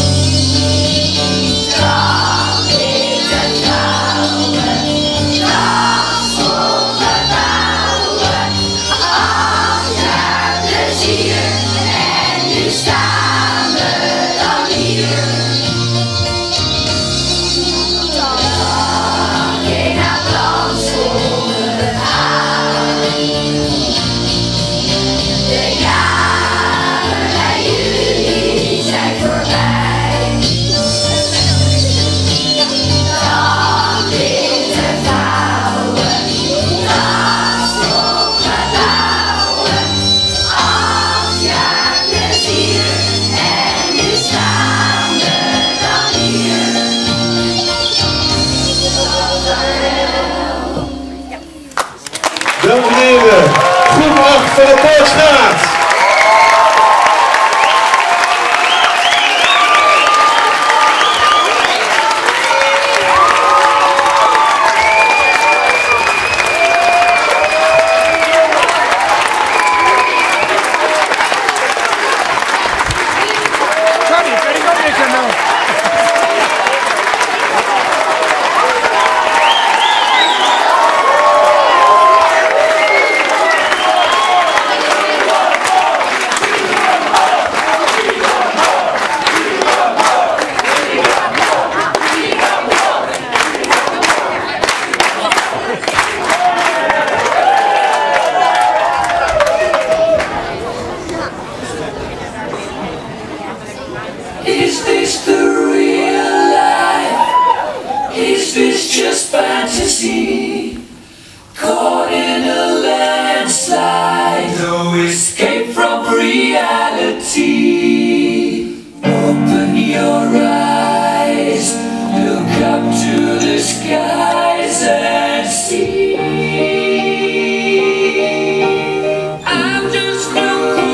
heren, groep 8 van de Poortstraat. Is this the real life? Is this just fantasy? Caught in a landslide, no escape from reality. Open your eyes, look up to the skies and see. I'm just a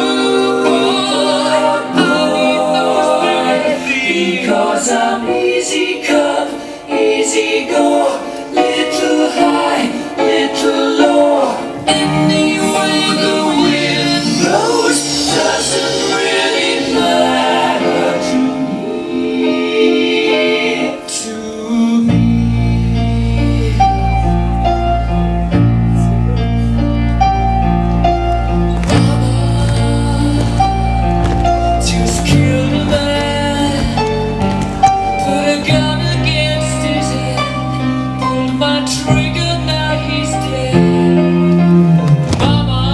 because I'm easy come, easy go, little high, little low. Any way the wind blows doesn't really matter to me, to me. Mama just killed a man. Put a gun against his head, pulled my trigger, now he's dead. Mama,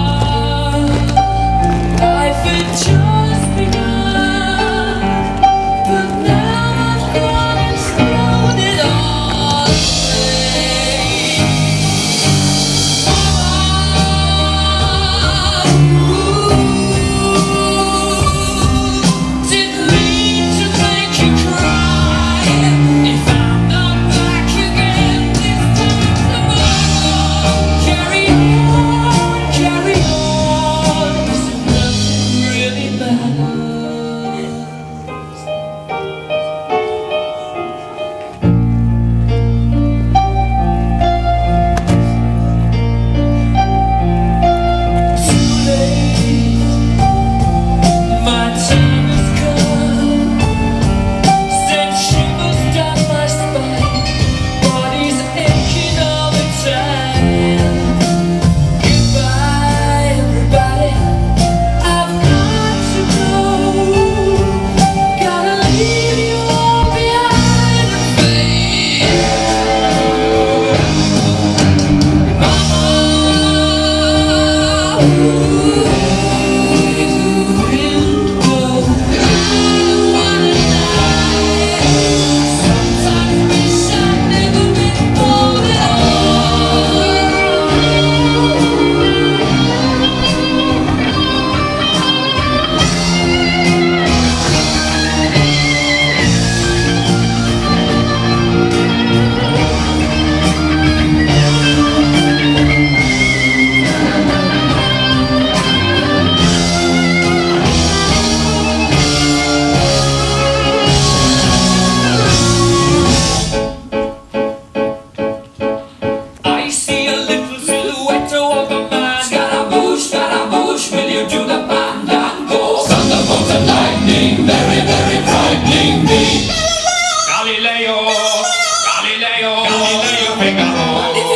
life had just begun, but now I've gone and thrown it all away. Mama, didn't mean to make you cry. If I'm not back again, this time tomorrow, carry on, does nothing really matter? Too late, my time has come. Send shivers down my spine, body's aching all the time. Goodbye, everybody, I've got to go. Gotta leave you all behind and fade. Mama, the wind blows. I don't wanna die. Sometimes wish I'd never been born at I see a little silhouette of a man. Scaramouche, will you do the fandango? Thunderbolt and lightning, very, very frightening me. Galileo, Figaro.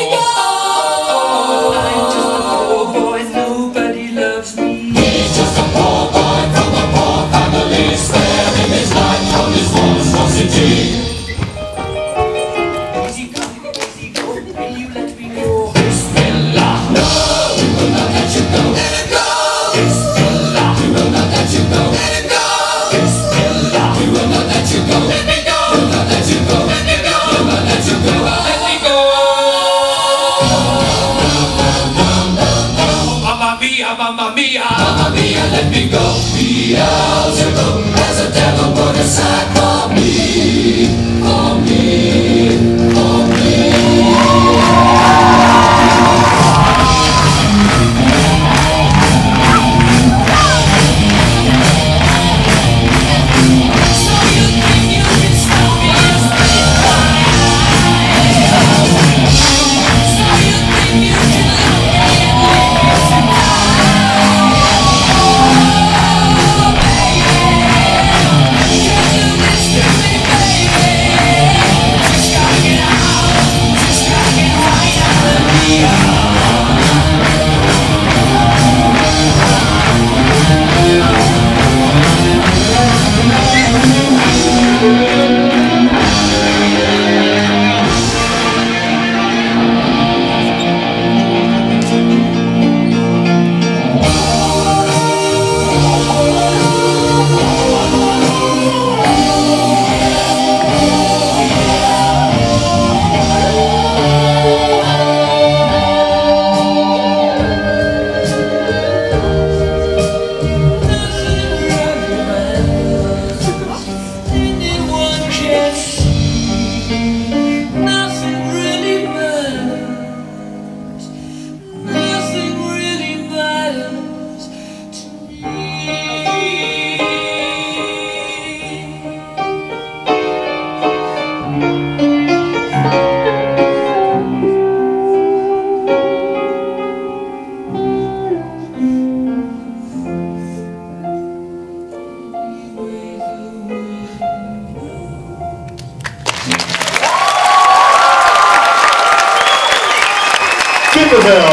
I'm just a poor boy, nobody loves me. He's just a poor boy from a poor family, sparing his life from his monstrosity. Easy come, easy go, will you let me go? Bismillah, no, we will not let you go. Let it go. Bismillah, we will not let you go. Let it go. Bismillah, we will not let you go. Let me go. We'll not let you go. Let me go. We'll not let you go. Let me go. Mamma mia, mamma mia, mamma mia, let me go. Beelzebub has a devil put aside for me, for me, for me. kippenvel.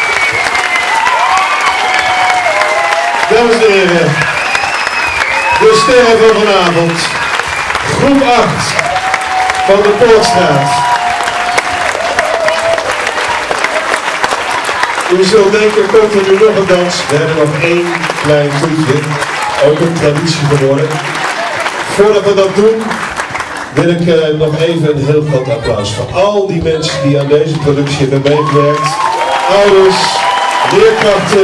Dames en heren, de sterren van vanavond. Groep 8 van de Poortstraat. U zult denken, komt er nu nog een dans? We hebben nog één klein toetje. Ook een traditie geworden. Voordat we dat doen, wil ik nog even een heel groot applaus voor al die mensen die aan deze productie hebben meegewerkt. Ouders, leerkrachten.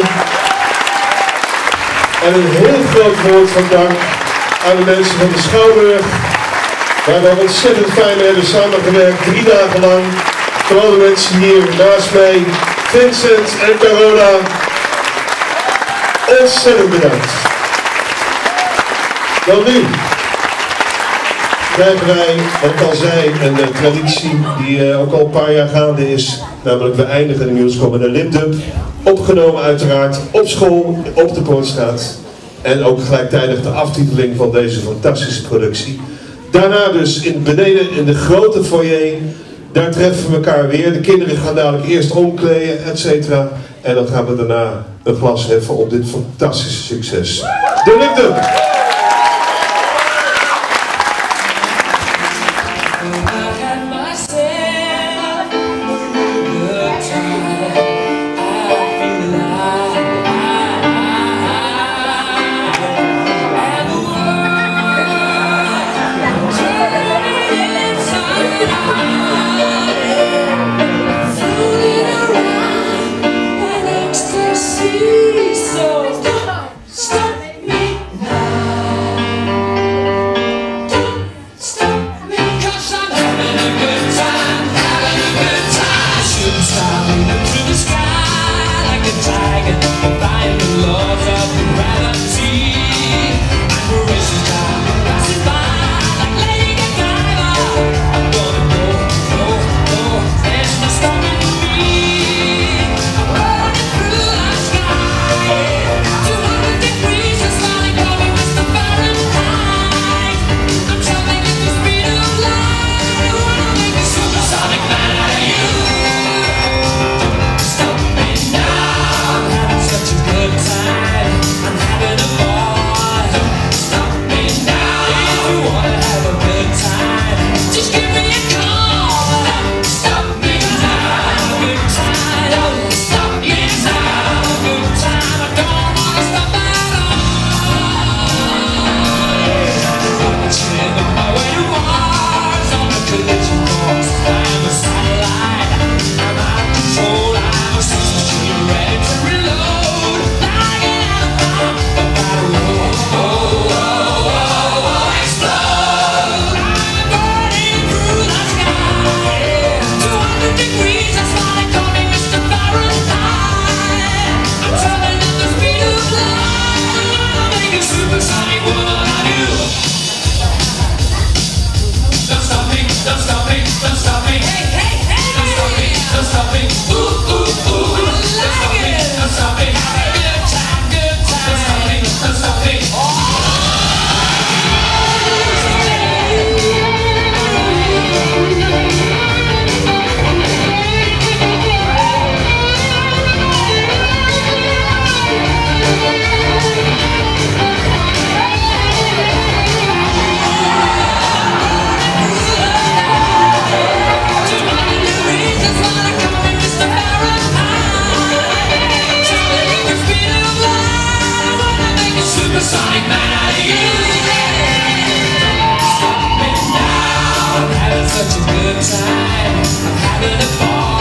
En een heel groot woord van dank aan de mensen van de Schouwburg. Waar we ontzettend fijn hebben samengewerkt, 3 dagen lang. Vooral de mensen hier naast mij, Vincent en Carola. Ontzettend bedankt. Dan nu krijgen wij, wat ik al zei, een traditie die ook al een paar jaar gaande is. Namelijk, we eindigen de musical met een lipdub. Opgenomen uiteraard op school, op de Poortstraat. En ook gelijktijdig de aftiteling van deze fantastische productie. Daarna dus beneden in de grote foyer. Daar treffen we elkaar weer. De kinderen gaan dadelijk eerst omkleden, et cetera. En dan gaan we daarna een glas heffen op dit fantastische succes. De lipdub! Such a good time, I'm having a ball.